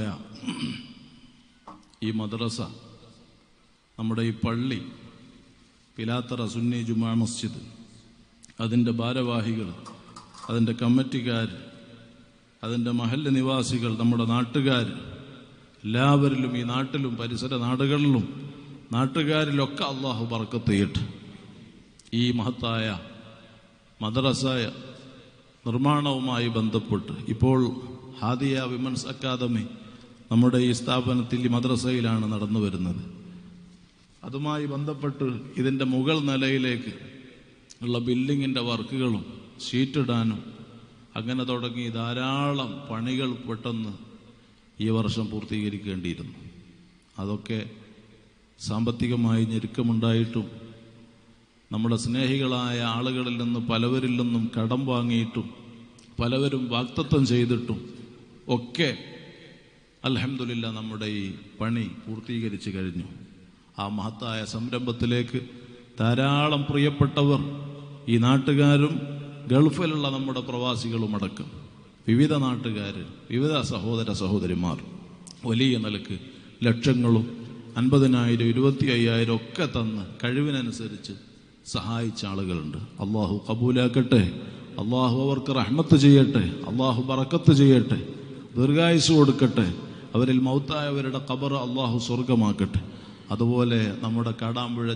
ഈ മദ്രസ, നമ്മുടെ ഈ പള്ളി, പിലാത്തറ സുന്നി ജുമാ മസ്ജിദ്, അതിൻ്റെ ഭാരവാഹികൾ, അതിൻ്റെ കമ്മിറ്റിക്കാർ, അതിൻ്റെ മഹല്ല് നിവാസികൾ, നമ്മുടെ നാട്ടുകാർ, എല്ലാവരിലും, ഈ നാട്ടിലും പരിസര നാടുകളിലും നാട്ടുകാരിലൊക്കെ അള്ളാഹു ബർക്കത്ത് ചെയ്യട്ടെ. ഈ മഹത്തായ മദ്രസ നിർമ്മാണവുമായി ബന്ധപ്പെട്ട് ഇപ്പോൾ ഹാദിയ വിമൻസ് അക്കാദമി നമ്മുടെ ഈ സ്ഥാപനത്തിൽ, ഈ മദ്രസയിലാണ് നടന്നു വരുന്നത്. അതുമായി ബന്ധപ്പെട്ട് ഇതിൻ്റെ മുകൾ നിലയിലേക്ക് ഉള്ള ബിൽഡിങ്ങിൻ്റെ വർക്കുകളും ഷീറ്റിടാനും അങ്ങനെ തുടങ്ങി ധാരാളം പണികൾ പെട്ടെന്ന് ഈ വർഷം പൂർത്തീകരിക്കേണ്ടിയിരുന്നു. അതൊക്കെ സാമ്പത്തികമായി ഞെരുക്കമുണ്ടായിട്ടും, നമ്മുടെ സ്നേഹികളായ ആളുകളിൽ നിന്ന് പലവരിൽ നിന്നും കടം വാങ്ങിയിട്ടും, പലവരും വാഗ്ദത്തം ചെയ്തിട്ടും ഒക്കെ അൽഹംദുലില്ലാ നമ്മുടെ ഈ പണി പൂർത്തീകരിച്ചു കഴിഞ്ഞു. ആ മഹത്തായ സംരംഭത്തിലേക്ക് ധാരാളം പ്രിയപ്പെട്ടവർ, ഈ നാട്ടുകാരും ഗൾഫിലുള്ള നമ്മുടെ പ്രവാസികളുമടക്കം വിവിധ നാട്ടുകാർ, വിവിധ സഹോദര സഹോദരിമാർ വലിയ നിലക്ക് ലക്ഷങ്ങളും 50,000, 25,000 ഒക്കെ തന്ന് കഴിവിനനുസരിച്ച് സഹായിച്ച ആളുകളുണ്ട്. അള്ളാഹു കബൂലാക്കട്ടെ, അള്ളാഹു അവർക്ക് റഹ്മത്ത് ചെയ്യട്ടെ, അള്ളാഹു ബറക്കത്ത് ചെയ്യട്ടെ, ദീർഘായുസ് കൊടുക്കട്ടെ, അവരിൽ മൗത്തായവരുടെ ഖബർ അള്ളാഹു സ്വർഗമാക്കട്ടെ. അതുപോലെ നമ്മുടെ കാടാമ്പുഴ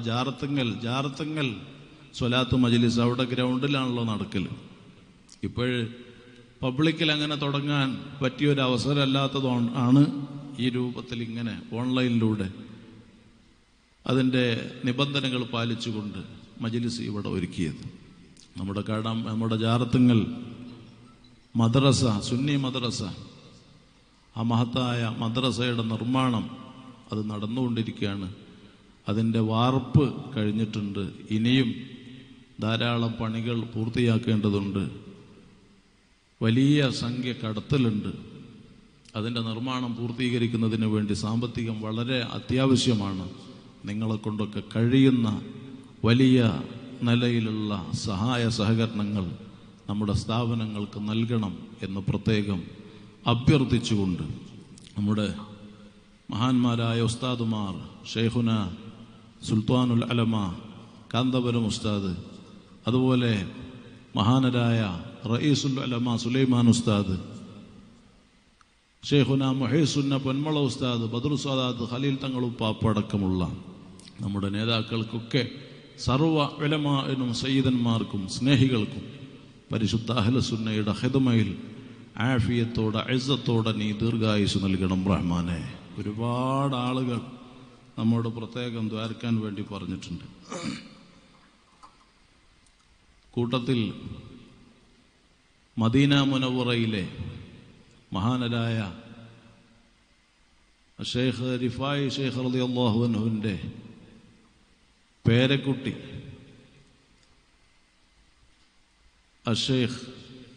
ജാറത്തങ്ങൽ സ്വലാത്ത് മജ്ലിസ്, അവിടെ ഗ്രൗണ്ടിലാണല്ലോ നടക്കൽ. ഇപ്പോഴ് പബ്ലിക്കിൽ അങ്ങനെ തുടങ്ങാൻ പറ്റിയൊരു അവസരമല്ലാത്തതാണ് ഈ രൂപത്തിൽ ഇങ്ങനെ ഓൺലൈനിലൂടെ അതിൻ്റെ നിബന്ധനകൾ പാലിച്ചുകൊണ്ട് മജ്ലിസ് ഇവിടെ ഒരുക്കിയത്. നമ്മുടെ ജാറത്തുങ്ങൽ മദ്രസ, സുന്നി മദ്രസ, ആ മഹത്തായ മദ്രസയുടെ നിർമ്മാണം അത് നടന്നുകൊണ്ടിരിക്കുകയാണ്. അതിൻ്റെ വാർപ്പ് കഴിഞ്ഞിട്ടുണ്ട്. ഇനിയും ധാരാളം പണികൾ പൂർത്തിയാക്കേണ്ടതുണ്ട്. വലിയ സംഖ്യ കടത്തലുണ്ട്. അതിൻ്റെ നിർമ്മാണം പൂർത്തീകരിക്കുന്നതിന് വേണ്ടി സാമ്പത്തികം വളരെ അത്യാവശ്യമാണ്. നിങ്ങളെ കൊണ്ടൊക്കെ കഴിയുന്ന വലിയ നിലയിലുള്ള സഹായ സഹകരണങ്ങൾ നമ്മുടെ സ്ഥാപനങ്ങൾക്ക് നൽകണം എന്ന് പ്രത്യേകം അഭ്യർത്ഥിച്ചുകൊണ്ട് നമ്മുടെ മഹാന്മാരായ ഉസ്താദുമാർ ഷെയ്ഖുന സുൽത്താനുൽ അലമ കാന്തപുരം ഉസ്താദ്, അതുപോലെ മഹാനരായ റയീസുൽ അലമ സുലൈമാൻ ഉസ്താദ്, ഷെയ്ഖുന മുഹൈസുന്ന പൊന്മള ഉസ്താദ്, ബദറു സാദാത്ത്, ഖലീൽ തങ്ങളുപ്പാപ്പ അടക്കമുള്ള നമ്മുടെ നേതാക്കൾക്കൊക്കെ സർവ്വ ഉലമാഇനും സയ്യിദന്മാർക്കും സ്നേഹികൾക്കും പരിശുദ്ധ അഹ്ലുസുന്നയുടെ ഖിദ്മയിൽ ആഫിയത്തോടെ ഇസ്സത്തോടെ നീ ദീർഘായുസ് നൽകണം റഹ്മാനെ. ഒരുപാട് ആളുകൾ നമ്മോട് പ്രത്യേകം ദ്വാരക്കാൻ വേണ്ടി പറഞ്ഞിട്ടുണ്ട്. കൂട്ടത്തിൽ മദീന മുനവ്വറയിലെ മഹാനരായ ഷെയ്ഖ് റിഫായി ഷെയ്ഖ് റളിയല്ലാഹു അൻഹുവിൻ്റെ പേരക്കുട്ടി ഷെയ്ഖ്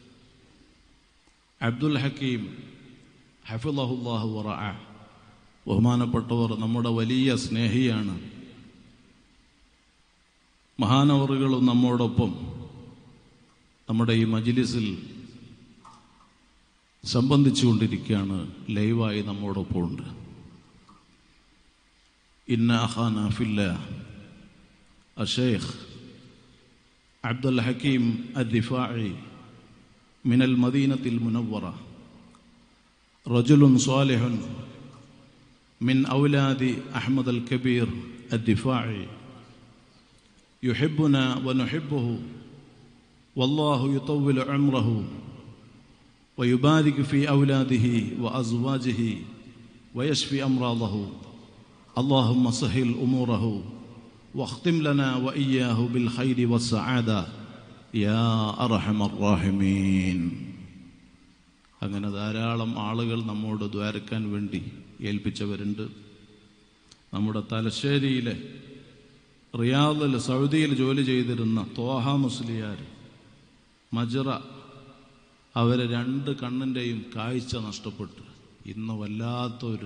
അബ്ദുൽ ഹക്കീം ഹഫിളഹുല്ലാഹു വറഅ, ബഹുമാനപ്പെട്ടവർ നമ്മുടെ വലിയ സ്നേഹിയാണ്. മഹാനവറുകളും നമ്മോടൊപ്പം നമ്മുടെ ഈ മജ്ലിസിൽ സംബന്ധിച്ചുകൊണ്ടിരിക്കുകയാണ്. ലൈവായി നമ്മോടൊപ്പം ഉണ്ട്. ഇന്ന അഖാന ഫില്ലാഹ് الشيخ عبد الحكيم الرفاعي من المدينة المنورة، رجل صالح من أولاد أحمد الكبير الرفاعي، يحبنا ونحبه، والله يطول عمره ويبارك في أولاده وأزواجه ويشفي أمراضه. اللهم سهل أموره واختم لنا وإياه بالخير والسعادة يا أرحم الراحمين. അങ്ങനെ ധാരാളം ആളുകൾ നമ്മോട് ദ്വാരക്കാൻ വേണ്ടി ഏൽപ്പിച്ചവരുണ്ട്. നമ്മുടെ തലശ്ശേരിയിലെ റിയാദിൽ സൗദിയിൽ ജോലി ചെയ്തിരുന്ന ത്വാഹ മുസ്ലിയാർ മജ്റ, അവരെ 2 കണ്ണിൻ്റെയും കാഴ്ച നഷ്ടപ്പെട്ട് ഇന്ന് വല്ലാത്തൊരു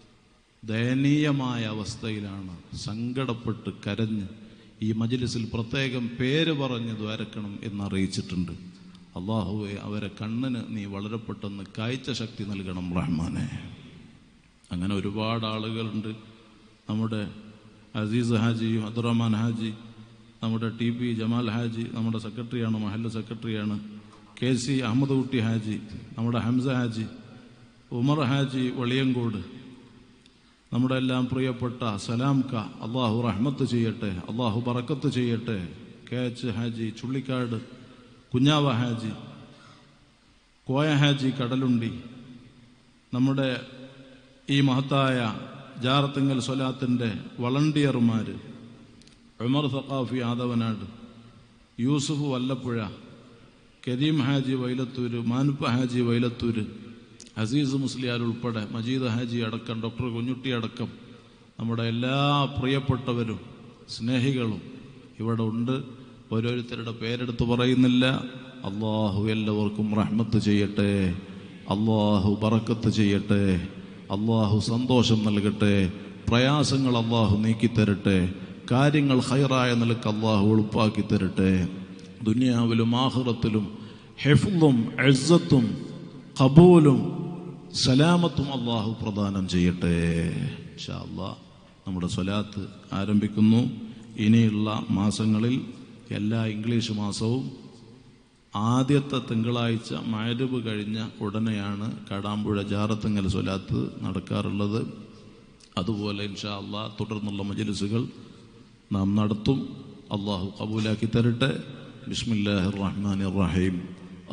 ദയനീയമായ അവസ്ഥയിലാണ്. സങ്കടപ്പെട്ട് കരഞ്ഞ് ഈ മജ്ലിസിൽ പ്രത്യേകം പേര് പറഞ്ഞ് ദ്വാരക്കണം എന്നറിയിച്ചിട്ടുണ്ട്. അള്ളാഹുവെ, അവരെ കണ്ണിന് നീ വളരെ പെട്ടെന്ന് കാഴ്ച ശക്തി നൽകണം റഹ്മാനെ. അങ്ങനെ ഒരുപാട് ആളുകളുണ്ട്. നമ്മുടെ അസീസ് ഹാജി, അബ്ദുറഹ്മാൻ ഹാജി, നമ്മുടെ TP ജമാൽ ഹാജി നമ്മുടെ സെക്രട്ടറിയാണ്, മഹല്ല് സെക്രട്ടറിയാണ്. KC അഹമ്മദ് കുട്ടി ഹാജി, നമ്മുടെ ഹംസ ഹാജി, ഉമർ ഹാജി വളിയങ്കോട്, നമ്മുടെ എല്ലാം പ്രിയപ്പെട്ട സലാം ക, അള്ളാഹു റഹ്മത്ത് ചെയ്യട്ടെ, അള്ളാഹു ബറക്കത്ത് ചെയ്യട്ടെ. KH ഹാജി ചുള്ളിക്കാട്, കുഞ്ഞാവ ഹാജി, കോയ ഹാജി കടലുണ്ടി, നമ്മുടെ ഈ മഹത്തായ ജാറത്തുങ്ങൽ സ്വലാത്തിൻ്റെ വളണ്ടിയർമാർ ഉമർ സഖാഫി ആദവനാട്, യൂസുഫ് വല്ലപ്പുഴ, കരീം ഹാജി വൈലത്തൂർ, മാനുപ്പ ഹാജി വൈലത്തൂർ, അസീസ് മുസ്ലിയാർ ഉൾപ്പെടെ മജീദ് ഹാജി അടക്കം, ഡോക്ടർ കുഞ്ഞുട്ടി അടക്കം നമ്മുടെ എല്ലാ പ്രിയപ്പെട്ടവരും സ്നേഹികളും ഇവിടെ ഉണ്ട്. ഓരോരുത്തരുടെ പേരെടുത്ത് പറയുന്നില്ല. അള്ളാഹു എല്ലാവർക്കും റഹ്മത്ത് ചെയ്യട്ടെ, അള്ളാഹു ബറക്കത്ത് ചെയ്യട്ടെ, അള്ളാഹു സന്തോഷം നൽകട്ടെ, പ്രയാസങ്ങൾ അള്ളാഹു നീക്കിത്തരട്ടെ, കാര്യങ്ങൾ ഖൈറായ നിലക്ക് അള്ളാഹു എളുപ്പാക്കി തരട്ടെ. ദുനിയാവിലും ആഖിറത്തിലും ഹിഫ്ളും ഇസ്സത്തും ഖബൂലും സലാമത്തും അള്ളാഹു പ്രദാനം ചെയ്യട്ടെ. ഇൻഷാ അല്ലാഹ് നമ്മുടെ സ്വലാത്ത് ആരംഭിക്കുന്നു. ഇനിയുള്ള മാസങ്ങളിൽ എല്ലാ ഇംഗ്ലീഷ് മാസവും ആദ്യത്തെ തിങ്കളാഴ്ച മഗ്‌രിബ് കഴിഞ്ഞ ഉടനെയാണ് കാടാമ്പുഴ ജാറത്തുങ്ങൽ സ്വലാത്ത് നടക്കാറുള്ളത്. അതുപോലെ ഇൻഷാ അല്ലാഹ് തുടർന്നുള്ള മജ്‌ലിസുകൾ നാം നടത്തും. അള്ളാഹു ഖബൂലാക്കി തരട്ടെ. ബിസ്മില്ലാഹിർ റഹ്മാനിർ റഹീം.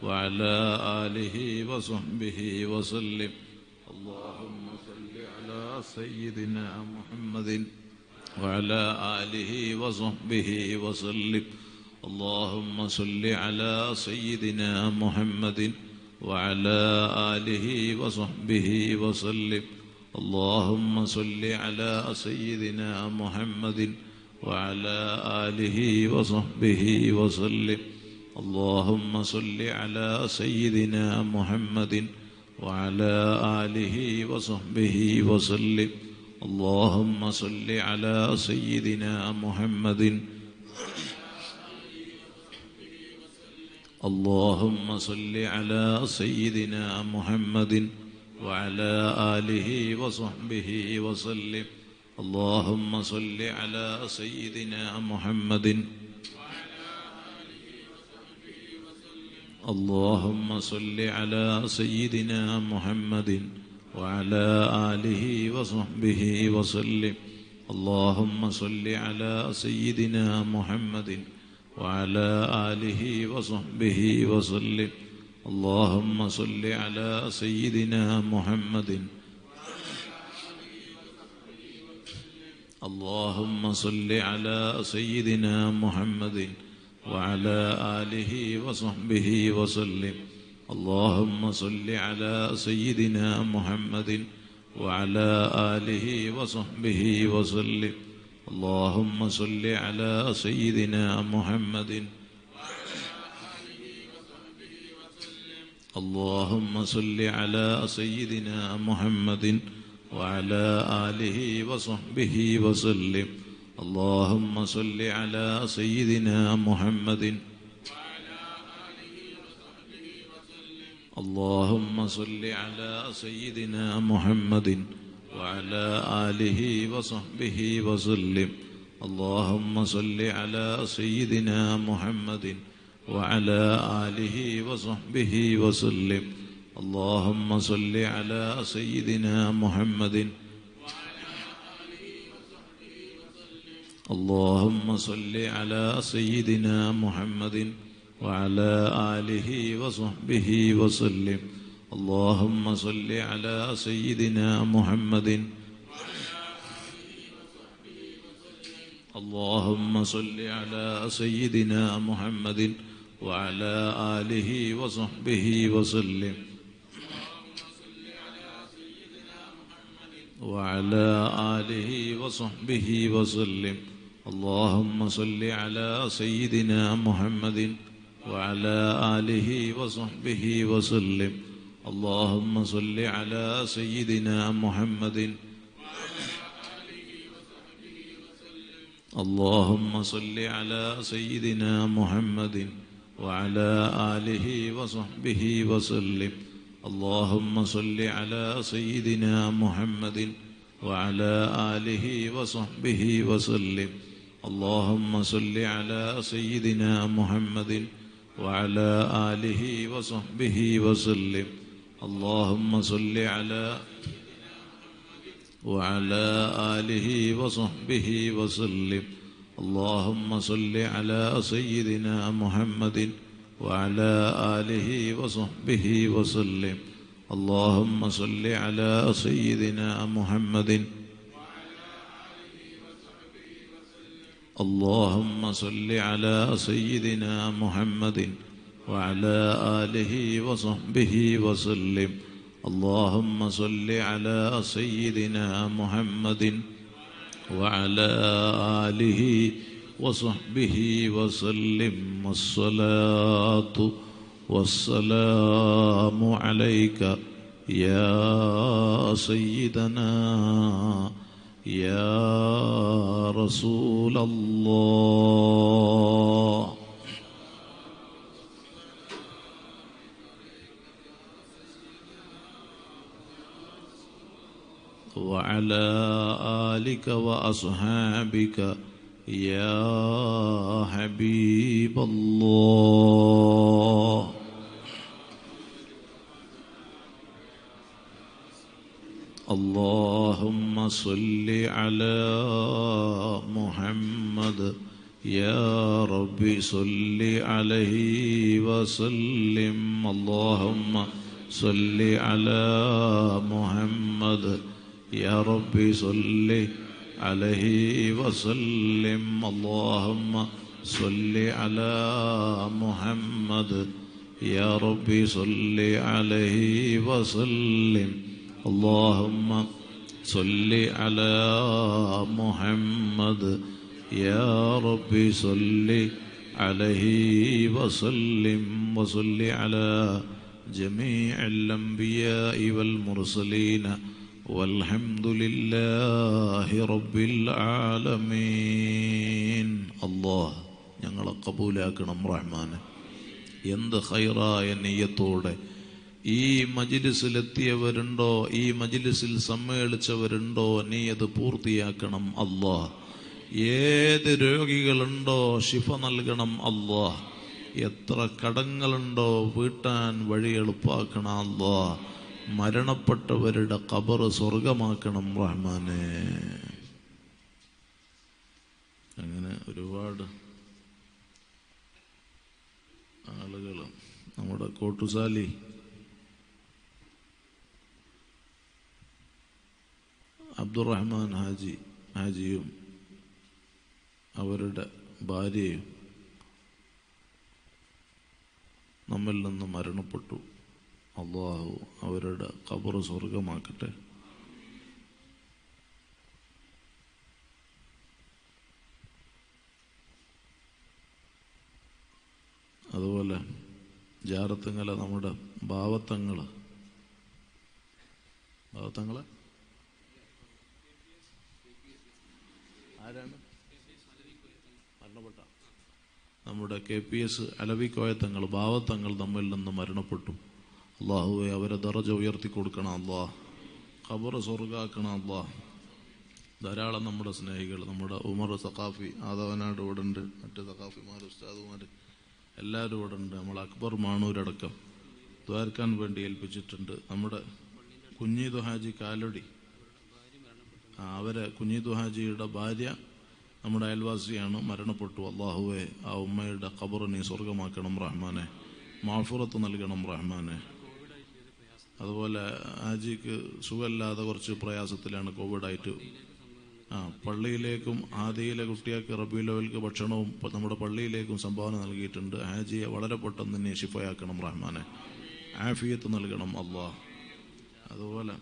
وعلى آله وصحبه وسلم. اللهم صل على سيدنا محمد وعلى آله وصحبه وسلم. اللهم صل على سيدنا محمد وعلى آله وصحبه وسلم. اللهم صل على سيدنا محمد وعلى آله وصحبه وسلم. اللهم صل على سيدنا محمد وعلى آله وصحبه وسلم. اللهم صل على سيدنا محمد. اللهم صل على سيدنا محمد وعلى آله وصحبه وسلم. اللهم صل على سيدنا محمد. اللهم صل على سيدنا محمد وعلى آله وصحبه وسلم. اللهم صل على سيدنا محمد وعلى آله وصحبه وسلم. اللهم صل على سيدنا محمد. اللهم صل على سيدنا محمد وعلى آله وصحبه وسلم. اللهم صل على سيدنا محمد وعلى آله وصحبه وسلم. اللهم صل على سيدنا محمد. اللهم صل على سيدنا محمد وعلى آله وصحبه وسلم. اللهم صل على سيدنا محمد. اللهم صل على سيدنا محمد وعلى آله وصحبه وسلم. اللهم صل على سيدنا محمد وعلى آله وصحبه وسلم. اللهم صل على سيدنا محمد. اللهم صل على سيدنا محمد وعلى آله وصحبه وسلم. اللهم صل على سيدنا محمد. اللهم صل على سيدنا محمد وعلى آله وصحبه وسلم. وعلى آله وصحبه وسلم. اللهم صل على سيدنا محمد وعلى آله وصحبه وسلم. اللهم صل على سيدنا محمد. اللهم صل على سيدنا محمد وعلى آله وصحبه وسلم. اللهم صل على سيدنا محمد وعلى آله وصحبه وسلم. اللهم صل على سيدنا محمد وعلى آله وصحبه وسلم. اللهم صل على وعلى آله وصحبه وسلم. اللهم صل على سيدنا محمد وعلى آله وصحبه وسلم. اللهم صل على سيدنا محمد. اللهم صل على سيدنا محمد وعلى آله وصحبه وسلم. اللهم صل على سيدنا محمد وعلى آله وصحبه وسلم. والصلاة والسلام عليك يا سيدنا يا رسول الله. وعلى آلك وأصحابك يا حبيب الله. اللهم صل على محمد يا ربي صل عليه وسلم اللهم صل على محمد يا ربي صل عليه وسلم اللهم صل على محمد يا ربي صل عليه وسلم اللهم صل على محمد يا ربي صل عليه وسلم وصل على جميع الأنبياء والمرسلين والحمد لله رب العالمين. الله ഞങ്ങളെ കബൂലാക്കണം റഹ്മാനെ. എന്ത് ഖൈറായ നിയ്യത്തോടെ ഈ മജ്ലിസിലെത്തിയവരുണ്ടോ, ഈ മജ്ലിസിൽ സമ്മേളിച്ചവരുണ്ടോ, നീ അത് പൂർത്തിയാക്കണം അല്ലാഹ്. ഏത് രോഗികളുണ്ടോ ശിഫ നൽകണം അല്ലാഹ്. എത്ര കടങ്ങളുണ്ടോ വീട്ടാൻ വഴി എളുപ്പാക്കണം അല്ലാഹ്. മരണപ്പെട്ടവരുടെ ഖബർ സ്വർഗമാക്കണം റഹ്മാനെ. അങ്ങനെ ഒരുപാട് ആളുകൾ നമ്മുടെ കോട്ടുസാലി അബ്ദുറഹ്മാൻ ഹാജിയും അവരുടെ ഭാര്യയും നമ്മിൽ നിന്ന് മരണപ്പെട്ടു. അല്ലാഹു അവരുടെ ഖബർ സ്വർഗമാക്കട്ടെ. അതുപോലെ ജാറത്തുങ്ങല നമ്മുടെ ഭാവത്തങ്ങള് ആരാണ് മരണപ്പെട്ട നമ്മുടെ KPS അലവിക്കോയത്തങ്ങൾ ഭാവത്തങ്ങൾ നമ്മിൽ നിന്ന് മരണപ്പെട്ടു. അള്ളാഹുവെ അവരെ ദറജ ഉയർത്തി കൊടുക്കണം അല്ലാഹ്. ഖബർ സ്വർഗാക്കണം അല്ലാഹ്. ധാരാളം നമ്മുടെ സ്നേഹികൾ, നമ്മുടെ ഉമർ സഖാഫി ആദവനാട് ഇവിടെ ഉണ്ട്, മറ്റ് സഖാഫിമാർ ഉസ്താദുമാർ എല്ലാവരും ഇവിടെ ഉണ്ട്. നമ്മൾ അക്ബർ മാണൂരടക്കം ദ്വാരക്കാൻ വേണ്ടി ഏൽപ്പിച്ചിട്ടുണ്ട്. നമ്മുടെ കുഞ്ഞീദ് ഹാജി കാലടി, അവരെ കുഞ്ഞീദ് ഹാജിയുടെ ഭാര്യ നമ്മുടെ അയൽവാസിയാണ്, മരണപ്പെട്ടു. അള്ളാഹുവെ ആ ഉമ്മയുടെ ഖബർ നീ സ്വർഗമാക്കണം റഹ്മാനെ. മാഫുറത്ത് നൽകണം റഹ്മാനെ. അതുപോലെ ഹാജിക്ക് സുഖമില്ലാതെ കുറച്ച് പ്രയാസത്തിലാണ്, കോവിഡായിട്ട്. പള്ളിയിലേക്കും ആദിയിലെ കുട്ടികൾക്ക് റബീഉൽ അവ്വൽക്ക് ഭക്ഷണവും നമ്മുടെ പള്ളിയിലേക്കും സംഭാവന നൽകിയിട്ടുണ്ട്. ഹാജിയെ വളരെ പെട്ടെന്ന് നീ ശിഫയാക്കണം റഹ്മാനെ. ആഫിയത്ത് നൽകണം അല്ലാഹ്. അതുപോലെ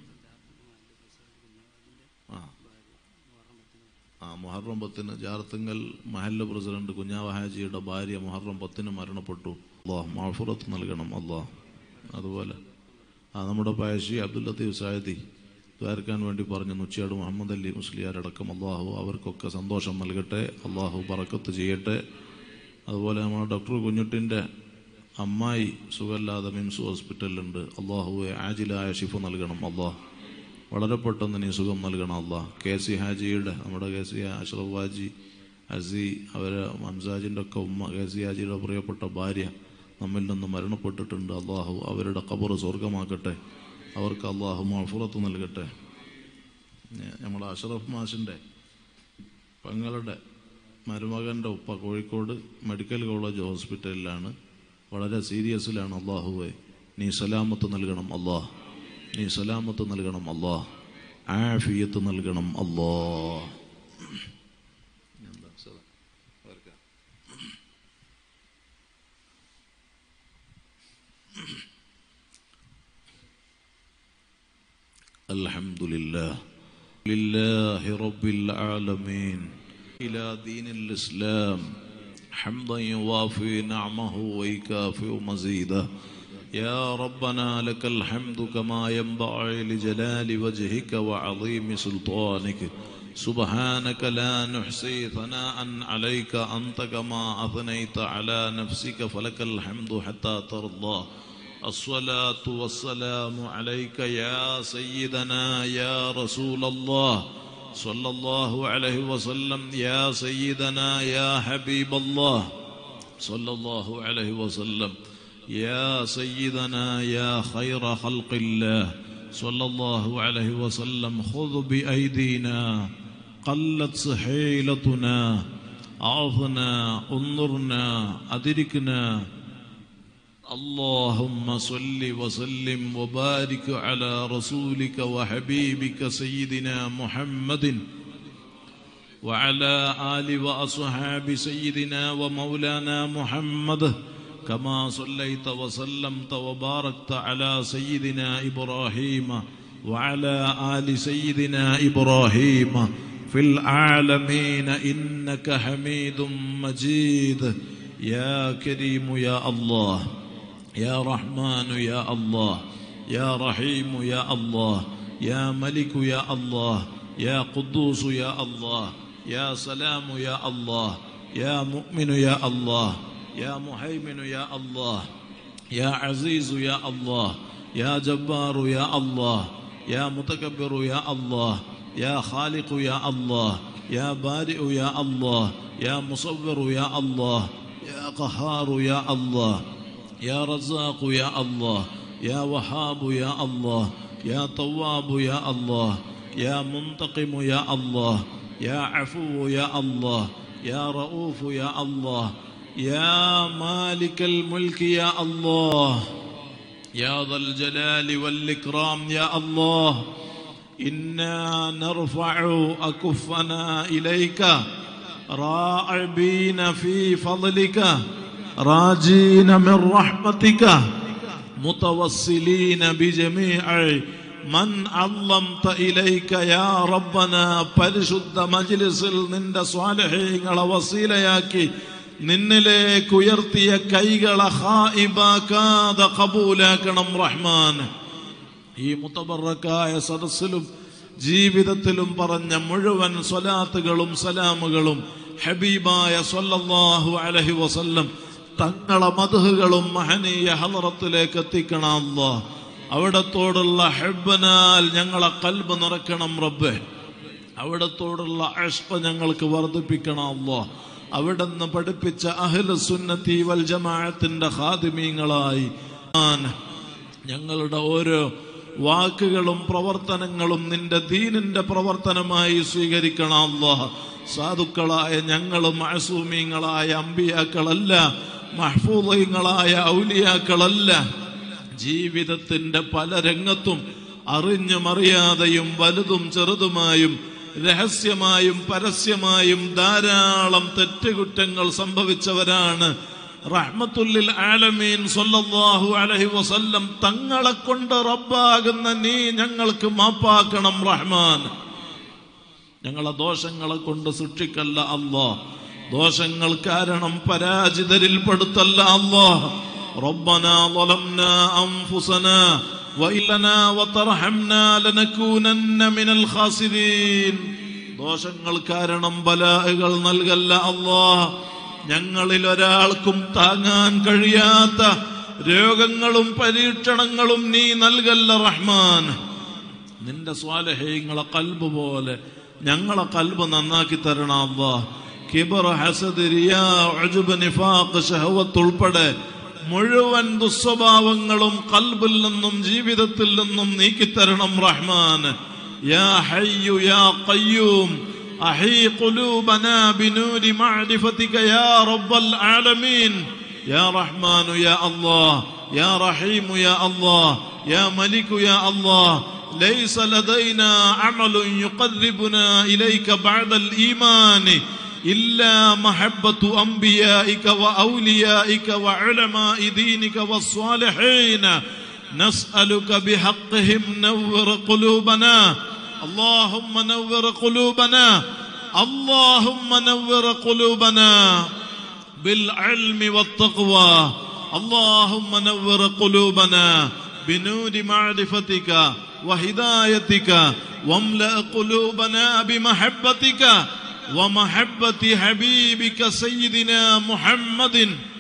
മുഹറം 10 ജാറത്തുങ്കൽ മഹല്ല് പ്രസിഡന്റ് കുഞ്ഞാവ ഹാജിയുടെ ഭാര്യ മുഹറം 10 മരണപ്പെട്ടു. അല്ലാഹ് മഗ്ഫിറത്ത് നൽകണം അല്ലാഹ്. അതുപോലെ നമ്മുടെ പയശി അബ്ദുൽ ലത്തീഫ് സായദി ദ്വാരക്കാൻ വേണ്ടി പറഞ്ഞു, നുച്ചിയാട് മുഹമ്മദ് അലി മുസ്ലിയാരടക്കം അള്ളാഹു അവർക്കൊക്കെ സന്തോഷം നൽകട്ടെ, അള്ളാഹു ബറക്കത്ത് ചെയ്യട്ടെ. അതുപോലെ നമ്മുടെ ഡോക്ടർ കുഞ്ഞുട്ടിൻ്റെ അമ്മായി സുഖമില്ലാതെ മിംസ് ഹോസ്പിറ്റലിലുണ്ട്. അള്ളാഹുവെ ആജിലായ ഷിഫ നൽകണം അള്ളാഹ്. വളരെ പെട്ടെന്ന് നീ സുഖം നൽകണം അള്ളാഹ്. KC ഹാജിയുടെ നമ്മുടെ KC അഷ്റഫ് ഹാജി അസി അവരെ ഹംസാജിൻ്റെ ഒക്കെ ഉമ്മ KC ഹാജിയുടെ പ്രിയപ്പെട്ട ഭാര്യ നമ്മിൽ നിന്ന് മരണപ്പെട്ടിട്ടുണ്ട്. അള്ളാഹു അവരുടെ ഖബർ സ്വർഗമാക്കട്ടെ, അവർക്ക് അള്ളാഹു മഗ്ഫിറത്ത് നൽകട്ടെ. നമ്മുടെ അഷ്റഫ് മാഷിൻ്റെ പെങ്ങളുടെ മരുമകൻ്റെ ഉപ്പ കോഴിക്കോട് മെഡിക്കൽ കോളേജ് ഹോസ്പിറ്റലിലാണ്, വളരെ സീരിയസിലാണ്. അള്ളാഹുവെ നീ സലാമത്ത് നൽകണം അള്ളാഹ്. നീ സലാമത്ത് നൽകണം അള്ളാഹ്. ആഫിയത്ത് നൽകണം അള്ളാഹ്. الحمد لله لله رب العالمين إلى دين الإسلام حمدا يوافي نعمه ويكافئ مزيده. يا ربنا لك الحمد كما ينبغي لجلال وجهك وعظيم سلطانك. سبحانك لا نحصي ثناء عليك أنت كما أثنيت على نفسك فلك الحمد حتى ترضى. الصلاة والسلام عليك يا سيدنا يا رسول الله صلى الله عليه وسلم. يا سيدنا يا حبيب الله صلى الله عليه وسلم. يا سيدنا يا خير خلق الله صلى الله عليه وسلم. خذ بأيدينا قلت سحيلتنا عافنا انظرنا أدركنا. اللهم صل وسلم وبارك على رسولك وحبيبك سيدنا محمد وعلى آل وأصحاب سيدنا ومولانا محمد كما صليت وسلمت وباركت على سيدنا إبراهيم وعلى آل سيدنا إبراهيم في العالمين إنك حميد مجيد. يا كريم يا الله، يا رحمن يا الله، يا رحيم يا الله، يا ملك يا الله، يا قدوس يا الله، يا سلام يا الله، يا مؤمن يا الله، يا مهيمن يا الله، يا عزيز يا الله، يا جبار يا الله، يا متكبر يا الله، يا خالق يا الله، يا بارئ يا الله، يا مصور يا الله، يا قهار يا الله، يا رزاق يا الله، يا وهاب يا الله، يا تواب يا الله، يا منتقم يا الله، يا عفو يا الله، يا رؤوف يا الله، يا مالك الملك يا الله، يا ذا الجلال والإكرام يا الله. إنا نرفع أكفنا إليك راعبين في فضلك راجين من رحمتك متوسلين بجميع من علمت إليك يا ربنا. പരിശുദ്ധ മജ്ലിസിൽ നിന്റെ സ്വാലിഹീങ്ങളെ വസീലയാക്കി നിന്നിലേക്ക് ഉയർത്തിയ കൈകളെ ഖായിബാക്കാതെ ഖബൂലാക്കണം റഹ്മാൻ. ഈ മുതബറക്കായ സദസ്സിലും ജീവിതത്തിലും പറഞ്ഞ മുഴുവൻ സ്വലാത്തുകളും സലാമുകളും ഹബീബായ സ്വല്ലല്ലാഹു അലൈഹി വസല്ലം തങ്ങളെ മദ്ഹുകളും മഹനീയ ഹളറത്തിലേക്ക് എത്തിക്കണം അല്ലാഹ്. അവിടത്തോടുള്ള ഹബ്ബനാൽ ഞങ്ങളെ ഖൽബ് നിറക്കണം റബ്ബേ. അവിടത്തോടുള്ള ഇഷ്ഖ് ഞങ്ങൾക്ക് വർദ്ധിപ്പിക്കണം അല്ലാഹ്. അവിടുന്ന് പഠിപ്പിച്ച അഹ്ലു സുന്നത്തി വൽ ജമാഅത്തിന്റെ ഖാദിമീങ്ങളായി ഞങ്ങളുടെ ഓരോ വാക്കുകളും പ്രവർത്തനങ്ങളും നിന്റെ ദീനിന്റെ പ്രവർത്തനമായി സ്വീകരിക്കണം അല്ലാഹ്. സാധുക്കളായ ഞങ്ങൾ മഅസൂമീങ്ങളായ അമ്പിയാക്കളല്ല, മഹ്ഫൂദീങ്ങളായ ഔലിയാക്കളല്ല. ജീവിതത്തിന്റെ പല രംഗത്തും അറിഞ്ഞും അറിയാതെയും വലുതും ചെറുതുമായും രഹസ്യമായും പരസ്യമായും ധാരാളം തെറ്റുകുറ്റങ്ങൾ സംഭവിച്ചവരാണ്. റഹ്മത്തുല്ലിൽ ആലമീൻ സ്വല്ലല്ലാഹു അലൈഹി വസല്ലം തങ്ങളെ കൊണ്ട് റബ്ബാകുന്ന നീ ഞങ്ങൾക്ക് മാപ്പാക്കണം റഹ്മാൻ. ഞങ്ങളെ ദോഷങ്ങളെ കൊണ്ട് ശിക്ഷിക്കല്ല അല്ലാഹ്. ദോഷങ്ങൾ കാരണം പരാജിതരിൽ പെടുത്തല്ല അല്ലാഹ്. റബ്ബനാ ളലംനാ അൻഫുസനാ വഇല്ലനാ വതർഹംനാ ലനകൂനന്ന മിനൽ ഖാസിരീൻ. ദോഷങ്ങൾ കാരണം ബലാഅകൾ നൽകല്ല അല്ലാഹ്. ഞങ്ങളിൽ ഒരാൾക്കും താങ്ങാൻ കഴിയാത്ത രോഗങ്ങളും പരീക്ഷണങ്ങളും നീ നൽകല്ല റഹ്മാൻ. നിന്റെ സ്വാലിഹീങ്ങളെ ഖൽബ് പോലെ ഞങ്ങളെ ഖൽബ് നന്നാക്കി തരണം അല്ലാഹ്. കിബ്ർ, ഹസദ്, റിയാ, ഉജ്ബ്, നിഫാഖ്, ശഹവത്ത് ഉൾപ്പെടെ മുഴുവൻ ദുസ്വഭാവങ്ങളും ഖൽബിൽ നിന്നും ജീവിതത്തിൽ നിന്നും നീക്കിത്തരണം റഹ്മാൻ. യാ ഹയ്യു യാ ഖയ്യൂം അഹീ ഖുലൂബനാ ബിനൂരി മഅരിഫതിക യാ റബ്ബൽ ആലമീൻ. യാ റഹ്മാനു യാ അല്ലാഹ്, യാ റഹീമു യാ അല്ലാഹ്, യാ മലികു യാ അല്ലാഹ്. ലൈസ ലദൈനാ അമലുൻ യുഖർരിബുനാ ഇലൈക ബഅദൽ ഈമാനി إلا محبة أنبيائك وأوليائك وعلماء دينك والصالحين نسألك بحقهم نور قلوبنا. اللهم نور قلوبنا، اللهم نور قلوبنا بالعلم والتقوى. اللهم نور قلوبنا بنور معرفتك وهدايتك واملأ قلوبنا بمحبتك ومحبة حبيبك سيدنا محمد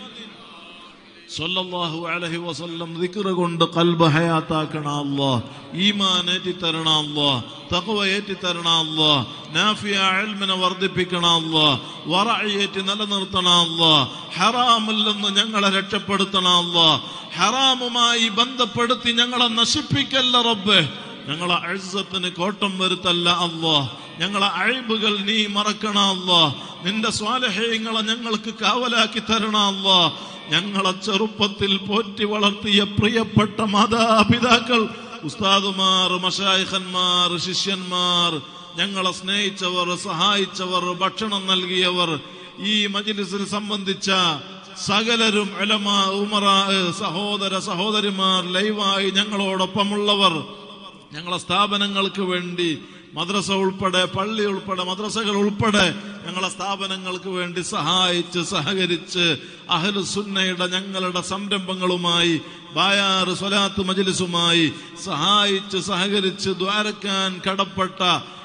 സല്ലല്ലാഹു അലൈഹി വസല്ലം ദിക്ർ കൊണ്ട് ഖൽബ് ഹയാത്താക്കണ അല്ലാഹ്. ഈമാൻ ഏറ്റി തരണ അല്ലാഹ്. തഖ്വ ഏറ്റി തരണ അല്ലാഹ്. നാഫിയ ഇൽമിനെ വർദ്ധിപ്പിക്കണ അല്ലാഹ്. വറഅ ഏറ്റി നിലനിർത്തണ അല്ലാഹ്. ഹറാമിൽ നിന്ന് ഞങ്ങളെ രക്ഷപ്പെടുത്തണ അല്ലാഹ്. ഹറാമുമായി ബന്ധപ്പെടുത്തി ഞങ്ങളെ നശിപ്പിക്കല്ല റബ്ബേ. ഞങ്ങളെ ഇസ്സത്തിന് കോട്ടം വരുത്തല്ല അല്ലാഹ്. ഞങ്ങളെ അഴിബുകൾ നീ മറക്കണ അല്ലാഹ്. നിന്റെ സ്വാലിഹീങ്ങളെ ഞങ്ങൾക്ക് കാവലാക്കി തരണ അല്ലാഹ്. ഞങ്ങളെ ചെറുപ്പത്തിൽ പോറ്റി വളർത്തിയ പ്രിയപ്പെട്ട മാതാപിതാക്കൾ, ഉസ്താദുമാർ, മശായിഖന്മാർ, ശിഷ്യന്മാർ, ഞങ്ങളെ സ്നേഹിച്ചവർ, സഹായിച്ചവർ, ഭക്ഷണം നൽകിയവർ, ഈ മജ്ലിസിൽ സംബന്ധിച്ച സകലരും, ഉലമാ, ഉമറാ, സഹോദര സഹോദരിമാർ, ലൈവായി ഞങ്ങളോടൊപ്പമുള്ളവർ, ഞങ്ങളെ സ്ഥാപനങ്ങൾക്ക് വേണ്ടി മദ്രസ ഉൾപ്പെടെ, പള്ളി ഉൾപ്പെടെ, മദ്രസകൾ ഉൾപ്പെടെ ഞങ്ങളെ സ്ഥാപനങ്ങൾക്ക് വേണ്ടി സഹായിച്ച് സഹകരിച്ച് അഹ്ലുസുന്നയുടെ ഞങ്ങളുടെ സംരംഭങ്ങളുമായി, ബായാർ സ്വലാത്ത് മജ്ലിസുമായി സഹായിച്ച് സഹകരിച്ച് ദ്വാരക്കാൻ കടപ്പെട്ട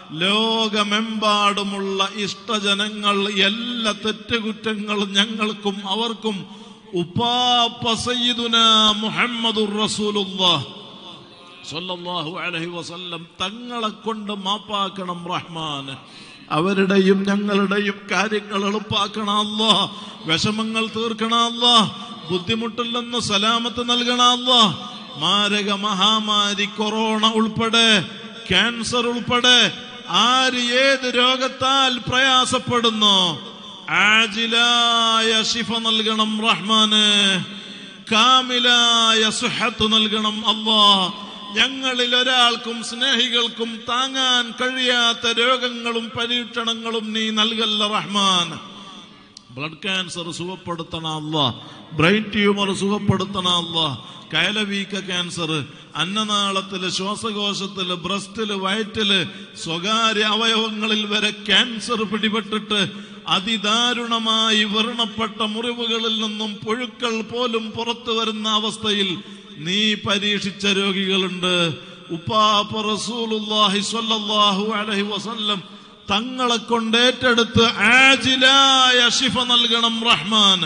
ലോകമെമ്പാടുമുള്ള ഇഷ്ടജനങ്ങൾ, എല്ലാ തെറ്റുകുറ്റങ്ങളും ഞങ്ങൾക്കും അവർക്കും ഉപ്പാപ്പ സയ്യിദുനാ മുഹമ്മദുർ റസൂലുള്ളാഹ് സ്വല്ലല്ലാഹു അലൈഹി വസല്ലം തങ്ങളെ കൊണ്ട് മാപ്പാക്കണം റഹ്മാൻ. അവരുടെയും ഞങ്ങളുടെയും കാര്യങ്ങൾ എളുപ്പാക്കണം അല്ലാഹ്. വിഷമങ്ങൾ തീർക്കണം അല്ലാഹ്. ബുദ്ധിമുട്ടില്ലെന്ന് സലാമത്ത് നൽകണം അല്ലാഹ്. മാരക മഹാമാരി കൊറോണ ഉൾപ്പെടെ, ക്യാൻസർ ഉൾപ്പെടെ ആര് ഏത് രോഗത്താൽ പ്രയാസപ്പെടുന്നു, ആജിലായ ശിഫ നൽകണം റഹ്മാന്. കാമിലായ സുഹത്ത് നൽകണം അല്ലാഹ്. ഞങ്ങളിൽ ഒരാൾക്കും സ്നേഹികൾക്കും താങ്ങാൻ കഴിയാത്ത രോഗങ്ങളും പരീക്ഷണങ്ങളും നീ നൽകല്ല റഹ്മാൻ. ബ്ലഡ് ക്യാൻസർ സുഖപ്പെടുത്തണ അല്ലാഹ്. ബ്രെയിൻ ട്യൂമർ സുഖപ്പെടുത്തണ അല്ലാഹ്. കയലവീക്ക ക്യാൻസർ, അന്നനാളത്തില്, ശ്വാസകോശത്തില്, ബ്രസ്റ്റില്, വയറ്റില്, സ്വകാര്യ അവയവങ്ങളിൽ വരെ ക്യാൻസർ പിടിപെട്ടിട്ട് അതിദാരുണമായി വ്രണപ്പെട്ട മുറിവുകളിൽ നിന്നും പുഴുക്കൾ പോലും പുറത്തു വരുന്ന അവസ്ഥയിൽ നീ പരീക്ഷിച്ച രോഗികളുണ്ട്. ഉപ്പാപ്പ റസൂലുള്ളാഹി സ്വല്ലല്ലാഹു അലൈഹി വസല്ലം തങ്ങളെ കൊണ്ട് ഏറ്റെടുത്ത് ആജിലായ ശിഫ നൽകണം റഹ്മാൻ.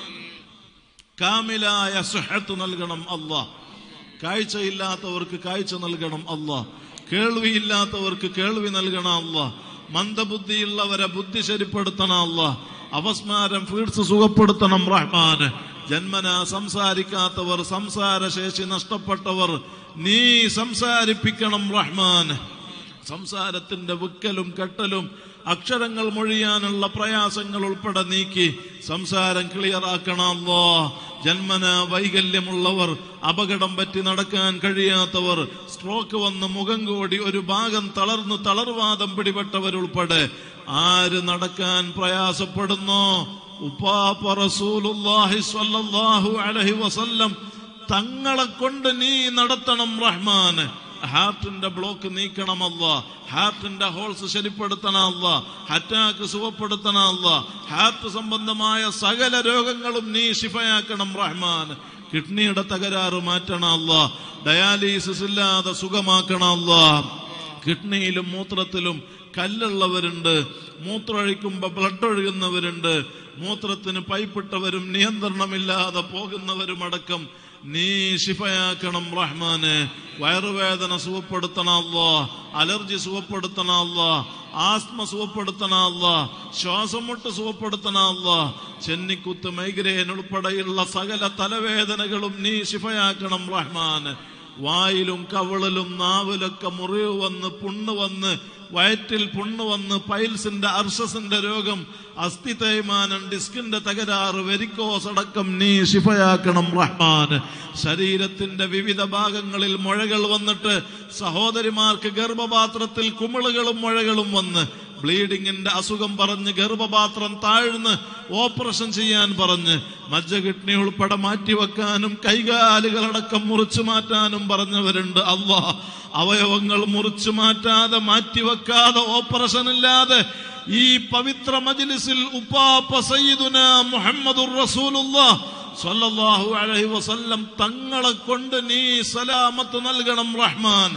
കാമിലായ സുഹത്ത് നൽകണം അല്ലാഹ്. കാഴ്ചയില്ലാത്തവർക്ക് കാഴ്ച നൽകണം അല്ലാഹ്. കേൾവിയില്ലാത്തവർക്ക് കേൾവി നൽകണം അല്ലാഹ്. മന്ദബുദ്ധിയുള്ളവരെ ബുദ്ധി ശരിപ്പെടുത്തണം അല്ലാഹ്. അപസ്മാരം, ഫീഡ്സ് സുഖപ്പെടുത്തണം റഹ്മാൻ. ജന്മനാ സംസാരിക്കാത്തവർ, സംസാരശേഷി നഷ്ടപ്പെട്ടവർ നീ സംസാരിപ്പിക്കണം റഹ്മാൻ. സംസാരത്തിന്റെ വിക്കലും കെട്ടലും, അക്ഷരങ്ങൾ മൊഴിയാനുള്ള പ്രയാസങ്ങൾ ഉൾപ്പെടെ നീക്കി സംസാരം ക്ലിയറാക്കണം അല്ലാഹ്. ജന്മനാ വൈകല്യമുള്ളവർ, അപകടം പറ്റി നടക്കാൻ കഴിയാത്തവർ, സ്ട്രോക്ക് വന്ന് മുഖം കൂടി ഒരു ഭാഗം തളർന്ന് തളർവാദം പിടിപെട്ടവരുൾപ്പെടെ ആര് നടക്കാൻ പ്രയാസപ്പെടുന്നോ, ഉപ്പാപ്പ റസൂലുള്ളാഹി സ്വല്ലല്ലാഹു അലൈഹി വസല്ലം തങ്ങളെ കൊണ്ട് നീ നടത്തണം റഹ്മാൻ. ഹാർട്ടിന്റെ ബ്ലോക്ക് നീക്കണം അല്ലാഹ്. ഹാർട്ടിന്റെ ഹോൾസ് ശരിപ്പെടുത്തണം അല്ലാഹ്. അറ്റാക്ക് സുഖപ്പെടുത്തണം അല്ലാഹ്. ഹാർട്ട് സംബന്ധമായ സകല രോഗങ്ങളും നീ ശിഫയാക്കണം റഹ്മാൻ. കിഡ്നിയുടെ തകരാറ് മാറ്റണം അല്ലാഹ്. ഡയാലിസിസ് ഇല്ലാതെ സുഖമാക്കണം അല്ലാഹ്. കിഡ്നിയിലും മൂത്രത്തിലും കല്ലുള്ളവരുണ്ട്, മൂത്രമൊഴിക്കുമ്പോ ബ്ലഡ് ഒഴുകുന്നവരുണ്ട്, മൂത്രത്തിന് പൈപ്പിട്ടവരും നിയന്ത്രണമില്ലാതെ പോകുന്നവരുമടക്കം നീ ശിഫയാക്കണം റഹ്മാന്. വയറുവേദന സുഖപ്പെടുത്തണം അല്ലാഹ്. അലർജി സുഖപ്പെടുത്തണം അല്ലാഹ്. ആസ്മ സുഖപ്പെടുത്തണം അല്ലാഹ്. ശ്വാസം മുട്ട് സുഖപ്പെടുത്തണം അല്ലാഹ്. ചെന്നിക്കുത്ത്, മൈഗ്രെയിൻ ഉൾപ്പെടെയുള്ള സകല തലവേദനകളും നീ ശിഫയാക്കണം റഹ്മാന്. വായിലും കവിളിലും നാവിലൊക്കെ മുറിവ് വന്ന്, പുണ്ണ് വന്ന്, വയറ്റിൽ പുണ്ണ് വന്ന്, പൈൽസിന്റെ, അർശസിന്റെ രോഗം, അസ്ഥി തേയ്മാനം, ഡിസ്കിന്റെ തകരാറ്, വെരിക്കോസ് അടക്കം നീ ശിഫയാക്കണം റഹ്മാൻ. ശരീരത്തിന്റെ വിവിധ ഭാഗങ്ങളിൽ മുഴകൾ വന്നിട്ട് സഹോദരിമാർക്ക് ഗർഭപാത്രത്തിൽ കുമിളുകളും മുഴകളും വന്ന് ബ്ലീഡിങ്ങിന്റെ അസുഖം പറഞ്ഞ് ഗർഭപാത്രം താഴ്ന്ന് ഓപ്പറേഷൻ ചെയ്യാൻ പറഞ്ഞ് മജ്ജ, കിഡ്നി ഉൾപ്പെടെ മാറ്റിവെക്കാനും കൈകാലുകളടക്കം മുറിച്ചു മാറ്റാനും പറഞ്ഞവരുണ്ട് അല്ലാഹ്. അവയവങ്ങൾ മുറിച്ചു മാറ്റാതെ, മാറ്റിവെക്കാതെ, ഓപ്പറേഷൻ ഇല്ലാതെ ഈ പവിത്ര മജ്ലിസിൽ ഉപ്പാപ്പ സയ്യിദുനാ മുഹമ്മദുർ റസൂലുള്ളാഹ് സ്വല്ലല്ലാഹു അലൈഹി വസല്ലം തങ്ങളെ കൊണ്ട് നീ സലാമത്ത് നൽകണം റഹ്മാൻ.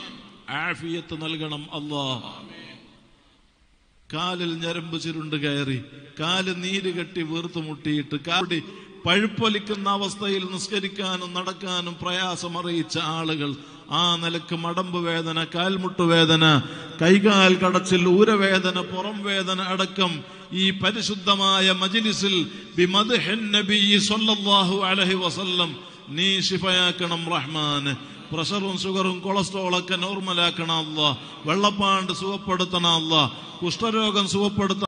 ആഫിയത്ത് നൽകണം അല്ലാഹ്. കാലിൽ ഞരമ്പ് ചുരുണ്ട് കയറി, കാല് നീര് കെട്ടി വീർത്ത് മുട്ടിയിട്ട് കാടി പഴുപ്പൊലിക്കുന്ന അവസ്ഥയിൽ നിസ്കരിക്കാനും നടക്കാനും പ്രയാസം അറിയിച്ച ആളുകൾ, ആ നിലക്ക് മടമ്പ് വേദന, കാൽമുട്ടുവേദന, കൈകാൽ കടച്ചിൽ, ഊരവേദന, പുറം വേദന അടക്കം ഈ പരിശുദ്ധമായ മജ്ലിസിൽ ബിമദ്ഹിൻ നബി സ്വല്ലല്ലാഹു അലൈഹി വസല്ലം നീ ശിഫയാക്കണം റഹ്മാൻ. പ്രഷറും ഷുഗറും കൊളസ്ട്രോളൊക്കെ നോർമലാക്കണം അല്ലാ. വെള്ളപ്പാണ്ട് സുഖപ്പെടുത്തണം അല്ലാ. കുഷ്ഠരോഗം സുഖപ്പെടുത്തണം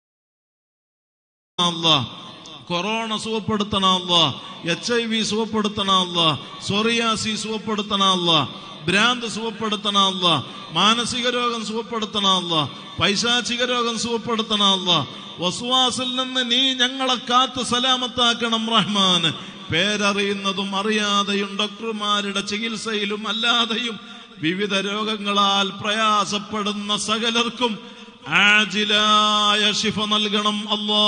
അല്ലാ. കൊറോണ സുഖപ്പെടുത്തണം അല്ലാ. HIV സുഖപ്പെടുത്തണം അല്ലാ. സോറിയാസി സുഖപ്പെടുത്തണം അല്ലാ. ഭ്രാന്ത് സുഖപ്പെടുത്തണം അല്ലാ. മാനസിക രോഗം സുഖപ്പെടുത്തണം അല്ലാ. പൈശാചിക രോഗം സുഖപ്പെടുത്തണം അല്ലാ. വസ്വാസിൽ നിന്ന് നീ ഞങ്ങളെ കാത്ത് സലാമത്താക്കണം റഹ്മാൻ. പേരറിയുന്നതും അറിയാതെയും ഡോക്ടർമാരുടെ ചികിത്സയിലും അല്ലാതെയും വിവിധ രോഗങ്ങളാൽ പ്രയാസപ്പെടുന്ന സകലർക്കും ആജിലായ ശിഫ നൽകണം അല്ലാ.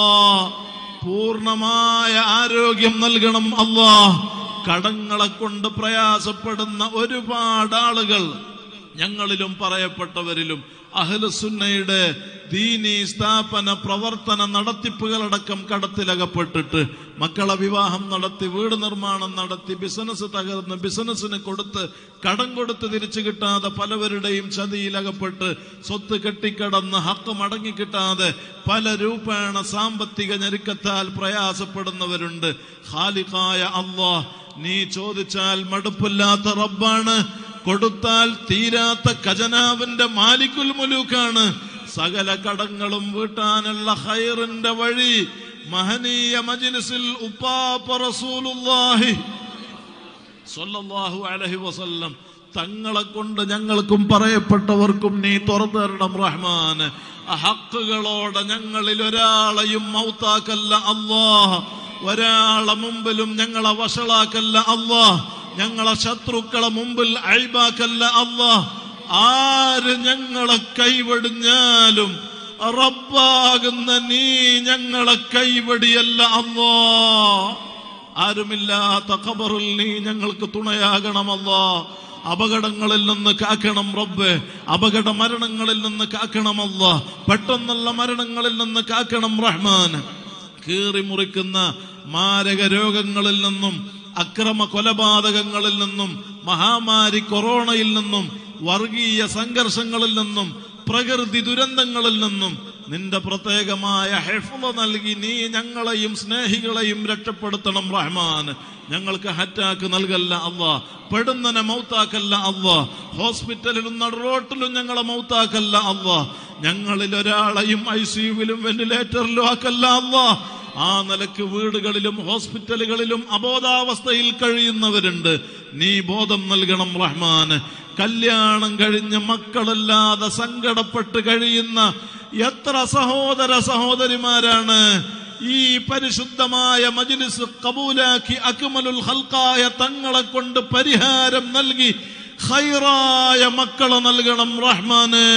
പൂർണ്ണമായ ആരോഗ്യം നൽകണം അല്ലാ. കടങ്ങളെ കൊണ്ട് പ്രയാസപ്പെടുന്ന ഒരുപാട് ആളുകൾ ഞങ്ങളിലും പറയപ്പെട്ടവരിലും അഹ്ലുസുന്നയുടെ ദീനീ സ്ഥാപന പ്രവർത്തന നടത്തിപ്പുകളടക്കം കടത്തിലകപ്പെട്ടിട്ട് മക്കളെ വിവാഹം നടത്തി, വീട് നിർമ്മാണം നടത്തി, ബിസിനസ് തകർന്ന്, ബിസിനസ്സിന് കൊടുത്ത്, കടം കൊടുത്ത് തിരിച്ചു കിട്ടാതെ പലവരുടെയും ചതിയിലകപ്പെട്ട്, സ്വത്ത് കെട്ടിക്കടന്ന് ഹക്ക് മടങ്ങിക്കിട്ടാതെ പല രൂപേണ സാമ്പത്തിക ഞെരുക്കത്താൽ പ്രയാസപ്പെടുന്നവരുണ്ട്. ഖാലിഖായ അല്ലാഹ്, നീ ചോദിച്ചാൽ മടുപ്പില്ലാത്ത റബ്ബാണ്, കൊടുത്താൽ തീരാത്ത ഖജനാവിന്റെ മാലിക്കുൽ മുലൂക്കാണ്. സകല കടങ്ങളും വീട്ടാനുള്ള ഖൈറിന്റെ വഴി മഹനീയ മജ്ലിസിൽ ഉപ്പാപ്പ റസൂലുള്ളാഹി സ്വല്ലല്ലാഹു അലൈഹി വസല്ലം തങ്ങളെ കൊണ്ട് ഞങ്ങൾക്കും പറയപ്പെട്ടവർക്കും നീ തുറന്നു തരണം റഹ്മാൻ. ഹക്കുകളോടെ ഞങ്ങളിൽ ഒരാളെയും മൗത്താക്കല്ല അല്ലാഹ്. ഒരാളെ മുമ്പിലും ഞങ്ങളെ വഷളാക്കല്ല അല്ലാഹ്. ഞങ്ങളെ ശത്രുക്കളെ മുമ്പിൽ അയ്ബാക്കല്ല അല്ലാഹ്. ആര് ഞങ്ങളെ കൈവടിഞ്ഞാലും റബ്ബാകുന്ന നീ ഞങ്ങളെ കൈവടിയല്ല അല്ലാഹ്. ആരുമില്ലാത്ത ഖബറിൽ നീ ഞങ്ങൾക്ക് തുണയാകണമല്ലാ. അപകടങ്ങളിൽ നിന്ന് കാക്കണം റബ്ബേ. അപകട മരണങ്ങളിൽ നിന്ന് കാക്കണമല്ലാ. പെട്ടെന്നുള്ള മരണങ്ങളിൽ നിന്ന് കാക്കണം റഹ്മാൻ. കീറി മുറിക്കുന്ന മാരക രോഗങ്ങളിൽ നിന്നും, അക്രമ കൊലപാതകങ്ങളിൽ നിന്നും, മഹാമാരി കൊറോണയിൽ നിന്നും, വർഗീയ സംഘർഷങ്ങളിൽ നിന്നും, പ്രകൃതി ദുരന്തങ്ങളിൽ നിന്നും നിന്റെ പ്രത്യേകമായ ഹിഫ്ള് നൽകി നീ ഞങ്ങളെയും സ്നേഹികളെയും രക്ഷപ്പെടുത്തണം റഹ്മാൻ. ഞങ്ങൾക്ക് ഹറ്റാക്ക് നൽകല്ല അല്ലാ. പെടുന്നനെ മൗത്താക്കല്ല അല്ലാ. ഹോസ്പിറ്റലിലും നടുറോട്ടിലും ഞങ്ങളെ മൗത്താക്കല്ല അല്ലാ. ഞങ്ങളിൽ ഒരാളെയും ICUവിലും വെന്റിലേറ്ററിലും ആക്കല്ല അല്ലാ. ആ നിലക്ക് വീടുകളിലും ഹോസ്പിറ്റലുകളിലും അബോധാവസ്ഥയിൽ കഴിയുന്നവരുണ്ട്. നീ ബോധം നൽകണം റഹ്മാൻ. കല്യാണം കഴിഞ്ഞ് മക്കളില്ലാതെ സങ്കടപ്പെട്ട് കഴിയുന്ന എത്ര സഹോദര സഹോദരിമാരാണ് ഈ പരിശുദ്ധമായ മജ്ലിസ് കബൂലാക്കി അക്മലുൽ ഖൽഖായ തങ്ങളെ കൊണ്ട് പരിഹാരം നൽകി ഖൈറായ മക്കളെ നൽകണം റഹ്മാനെ.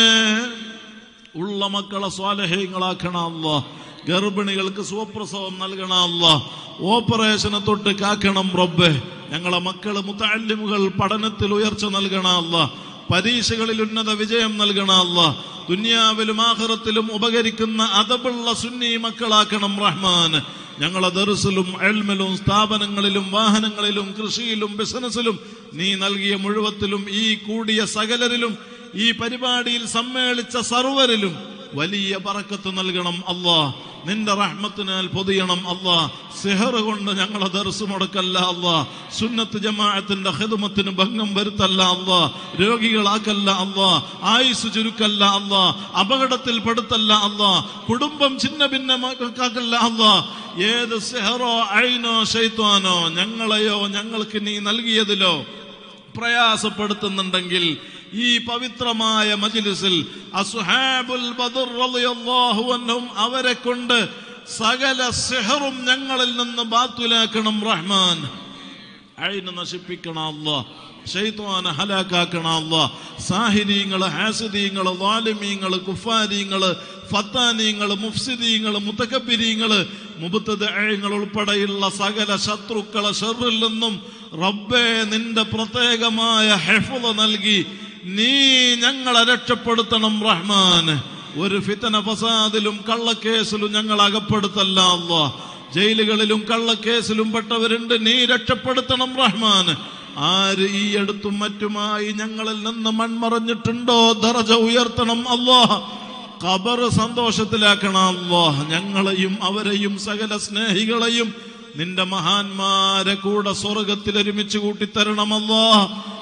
ഉള്ള മക്കളെ സ്വാലിഹീങ്ങളാക്കണം അല്ലാഹ്. ഗർഭിണികൾക്ക് സുഖപ്രസവം നൽകണം അല്ലാഹ്. ഓപ്പറേഷനെ തൊട്ട് കാക്കണം റബ്ബേ. ഞങ്ങളെ മക്കള് മുതഅല്ലിമുകൾ പഠനത്തിൽ ഉയർച്ച നൽകണം അല്ലാഹ്. പരീക്ഷകളിൽ ഉന്നത വിജയം നൽകണം അല്ലാഹ്. ദുനിയാവിലും ആഖിറത്തിലും ഉപകരിക്കുന്ന അദബുള്ള സുന്നി മക്കളാക്കണം റഹ്മാൻ. ഞങ്ങളെ ദർസിലും ഇൽമിലും സ്ഥാപനങ്ങളിലും വാഹനങ്ങളിലും കൃഷിയിലും ബിസിനസ്സിലും നീ നൽകിയ മുഴുവത്തിലും ഈ കൂടിയ സകലരിലും ഈ പരിപാടിയിൽ സമ്മേളിച്ച സർവരിലും വലിയ ബറക്കത്ത് നൽകണം അല്ലാഹ്. നിന്റെ റഹ്മത്തിനാൽ പൊതിയണം അല്ലാഹ്. സിഹർ കൊണ്ട് ഞങ്ങളെ ദർസ് മുടക്കല്ല അല്ലാഹ്. സുന്നത്ത് ജമാഅത്തിന്റെ ഖിദ്മത്തിന് ഭംഗം വരുത്തല്ല അല്ലാഹ്. രോഗികളാക്കല്ല അല്ലാഹ്. ആയുസ് ചുരുക്കല്ല അല്ലാഹ്. അപകടത്തിൽ പെടുത്തല്ല അല്ലാഹ്. കുടുംബം ഛിന്ന ഭിന്നമാക്കല്ല അല്ലാഹ്. ഏത് സിഹറോ ഐനോ ശൈത്വാനോ ഞങ്ങളെയോ ഞങ്ങൾക്ക് നീ നൽകിയതിലോ പ്രയാസപ്പെടുത്തുന്നുണ്ടെങ്കിൽ ഈ പവിത്രമായ മജ്ലിസിൽ അസ്ഹാബുൽ ബദർ റളിയല്ലാഹു അൻഹും അവരെ കൊണ്ട് സകല സിഹറും ഞങ്ങളിൽ നിന്ന് ബാത്തുലാക്കണം റഹ്മാൻ. ഐന് നശിപ്പിക്കണം അല്ലാഹ്. ശൈത്വാനെ ഹലാക്കാക്കണം അല്ലാഹ്. സാഹിരീങ്ങള്, ഹാസിദീങ്ങള്, ളാലിമീങ്ങള്, കുഫാരീങ്ങള്, ഫത്താനീങ്ങള്, മുഫ്സിദീങ്ങള്, മുതകബ്ബിരീങ്ങള്, മുബ്തദിഈങ്ങൾ ഉൾപ്പെടെയുള്ള സകല ശത്രുക്കളെ ഷർറിൽ നിന്നും റബ്ബേ നിന്റെ പ്രത്യേകമായ ഹിഫ്ള് നൽകി നീ ഞങ്ങളെ രക്ഷപ്പെടുത്തണം റഹ്മാൻ. ഒരു ഫിതന ഫസാദിലും കള്ളക്കേസിലും ഞങ്ങൾ അകപ്പെടുത്തല്ല അല്ലാഹ്. ജയിലുകളിലും കള്ളക്കേസിലും പെട്ടവരുണ്ട്, നീ രക്ഷപ്പെടുത്തണം റഹ്മാൻ. ആര് ഈ അടുത്തും മറ്റുമായി ഞങ്ങളിൽ നിന്ന് മൺമറഞ്ഞിട്ടുണ്ടോ ദറജ ഉയർത്തണം അല്ലാഹ്. ഖബർ സന്തോഷത്തിലാക്കണം അല്ലാഹ്. ഞങ്ങളെയും അവരെയും സകല സ്നേഹികളെയും നിന്റെ മഹാന്മാരെ കൂടെ സ്വർഗത്തിൽ ഒരുമിച്ച് കൂട്ടിത്തരണം അല്ലാഹ്.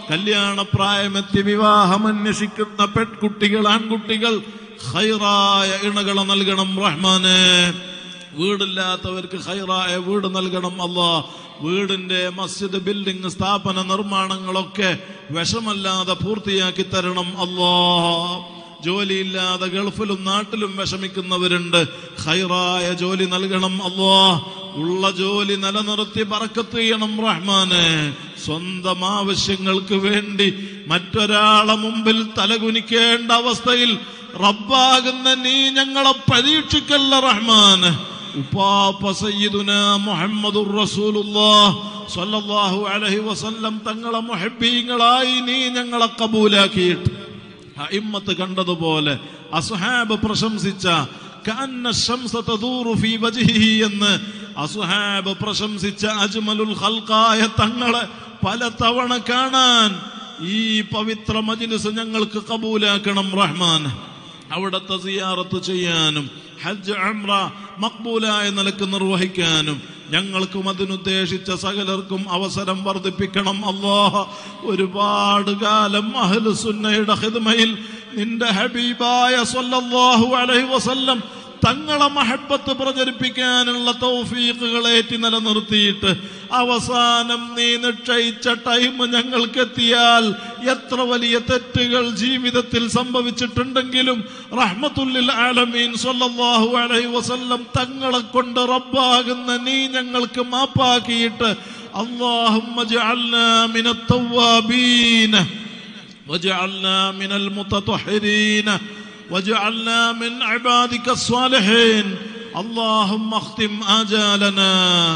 കല്യാണപ്രായമെത്തി വിവാഹം അന്വേഷിക്കുന്ന പെൺകുട്ടികൾ, ആൺകുട്ടികൾ ഖൈറായ ഇണകളെ നൽകണം റഹ്മാനെ. വീടില്ലാത്തവർക്ക് ഖൈറായ വീട് നൽകണം അല്ലാ. വീടിന്റെ മസ്ജിദ്, ബിൽഡിംഗ്, സ്ഥാപന നിർമ്മാണങ്ങളൊക്കെ വിഷമല്ലാതെ പൂർത്തിയാക്കി തരണം അല്ലാ. ജോലിയില്ലാതെ ഗൾഫിലും നാട്ടിലും വിഷമിക്കുന്നവരുണ്ട്, ഖൈറായ ജോലി നൽകണം അല്ലാ. ഉള്ള ജോലി നിലനിർത്തി ബറക്കത്ത് ചെയ്യണം റഹ്മാനെ. സ്വന്തം ആവശ്യങ്ങൾക്ക് വേണ്ടി മറ്റൊരാളെ മുമ്പിൽ തലകുനിക്കേണ്ട അവസ്ഥയിൽ റബ്ബാകുന്ന നീ ഞങ്ങളെ പരീക്ഷിക്കല്ല റഹ്മാനെ. ഉപ്പാപ്പ സയ്യിദുന മുഹമ്മദുർ റസൂലുള്ളാഹ് സ്വല്ലല്ലാഹു അലൈഹി വസല്ലം തങ്ങളെ മുഹബ്ബീങ്ങളായി നീ ഞങ്ങളെ കബൂലാക്കിയിട്ട് അഇമ്മത്ത് കണ്ടതുപോലെ അസ്ഹാബ് പ്രശംസിച്ച കഅന്ന ശംസ തദൂറു ഫീ വജ്ഹിഹി എന്ന് അസ്ഹാബ് പ്രശംസിച്ച അജ്മലുൽ ഖൽഖായ തങ്ങളെ പല തവണ കാണാൻ ഈ പവിത്ര മജ്ലിസ് ഞങ്ങൾക്ക് കബൂലാക്കണം റഹ്മാൻ. അവിടത്തെ സിയാറത്ത് ചെയ്യാനും ഹജ്ജ് ഉംറ മഖ്ബൂലായ നിലക്ക് നിർവഹിക്കാനും ഞങ്ങൾക്കും അതിനുദ്ദേശിച്ച സകലർക്കും അവസരം വർദ്ധിപ്പിക്കണം അല്ലാഹ്. ഒരുപാട് കാലം അഹ്ലു സുന്നയുടെ ഖിദ്മയിൽ നിന്റെ ഹബീബായ സ്വല്ലല്ലാഹു അലൈഹി വസല്ലം തങ്ങളെ മഹബ്ബത്ത് പ്രചരിപ്പിക്കാനുള്ള തൗഫീഖുകളേറ്റി നിലനിർത്തിയിട്ട് അവസാനം നീ നിശ്ചയിച്ച ടൈം ഞങ്ങൾക്കെത്തിയാൽ എത്ര വലിയ തെറ്റുകൾ ജീവിതത്തിൽ സംഭവിച്ചിട്ടുണ്ടെങ്കിലും റഹ്മത്തുല്ലിൽ ആലമീൻ സ്വല്ലല്ലാഹു അലൈഹി വസല്ലം തങ്ങളെ കൊണ്ട് റബ്ബാകുന്ന നീ ഞങ്ങൾക്ക് മാപ്പാക്കിയിട്ട് അല്ലാഹുമ്മ ജഅൽനാ മിനത് തവ്വാബീന വജഅൽനാ മിനൽ മുതത്വഹിരീന وجعلنا من عبادك الصالحين اللهم اختم آجالنا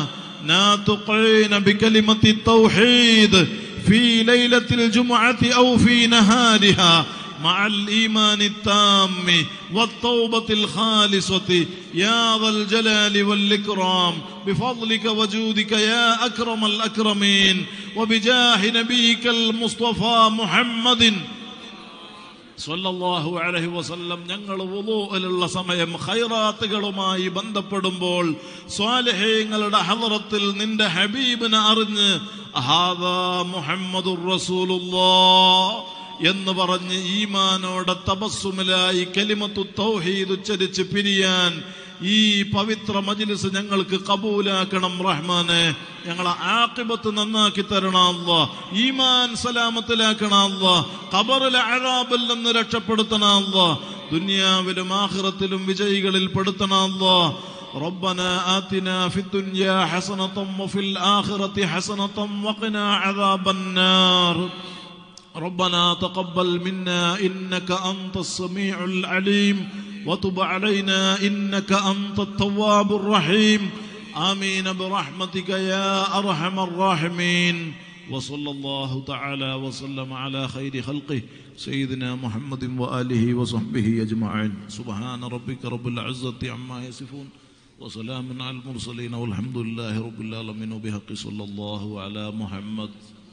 ناطقين بكلمة التوحيد في ليلة الجمعة أو في نهارها مع الإيمان التام والتوبة الخالصة يا ذا الجلال والإكرام بفضلك وجودك يا أكرم الأكرمين وبجاه نبيك المصطفى محمد സ്വല്ലല്ലാഹു അലൈഹി വസല്ലം. ഞങ്ങൾ വുളൂഇലുള്ള സമയം ഖൈറാത്തുകളുമായി ബന്ധപ്പെടുമ്പോൾ സ്വാലിഹീങ്ങളുടെ ഹളറത്തിൽ നിന്റെ ഹബീബിനെ അറിഞ്ഞ് ഹാദാ മുഹമ്മദുർ റസൂലുള്ളാഹ് എന്ന് പറഞ്ഞ് ഈമാനോടെ തബസ്സുമിലായി കലിമത്തു തൗഹീദ് ഉച്ചരിച്ച് പിരിയാൻ ഈ പവിത്ര മജ്ലിസ് ഞങ്ങൾക്ക് കബൂലാക്കണം റഹ്മാനെ. ഞങ്ങളെ ആഖിബത്ത് നന്നാക്കി തരണം അല്ലാഹ്. ഈമാൻ സലാമത്തിലാക്കണം അല്ലാഹ്. ഖബറിലെ അദാബിൽ നിന്ന് രക്ഷപ്പെടുത്തണം അല്ലാഹ്. ദുനിയാവിലും ആഖിറത്തിലും വിജയികളിൽ പെടുത്തണം അല്ലാഹ്. ربنا آتنا في الدنيا حسنة وفي الآخرة حسنة وقنا عذاب النار. ربنا تقبل منا إنك أنت السميع العليم وتب علينا إنك أنت التواب الرحيم. آمين برحمتك يا أرحم الراحمين. وصلى الله تعالى وسلم على خير خلقه سيدنا محمد وآله وصحبه أجمعين. سبحان ربك رب العزة عما يصفون وسلام على المرسلين والحمد لله رب العالمين. وبحق صلى الله على محمد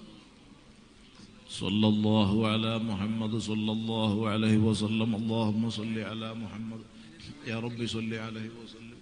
صلى الله على محمد صلى الله عليه وسلم. اللهم صل على محمد يا رب صل عليه وسلم.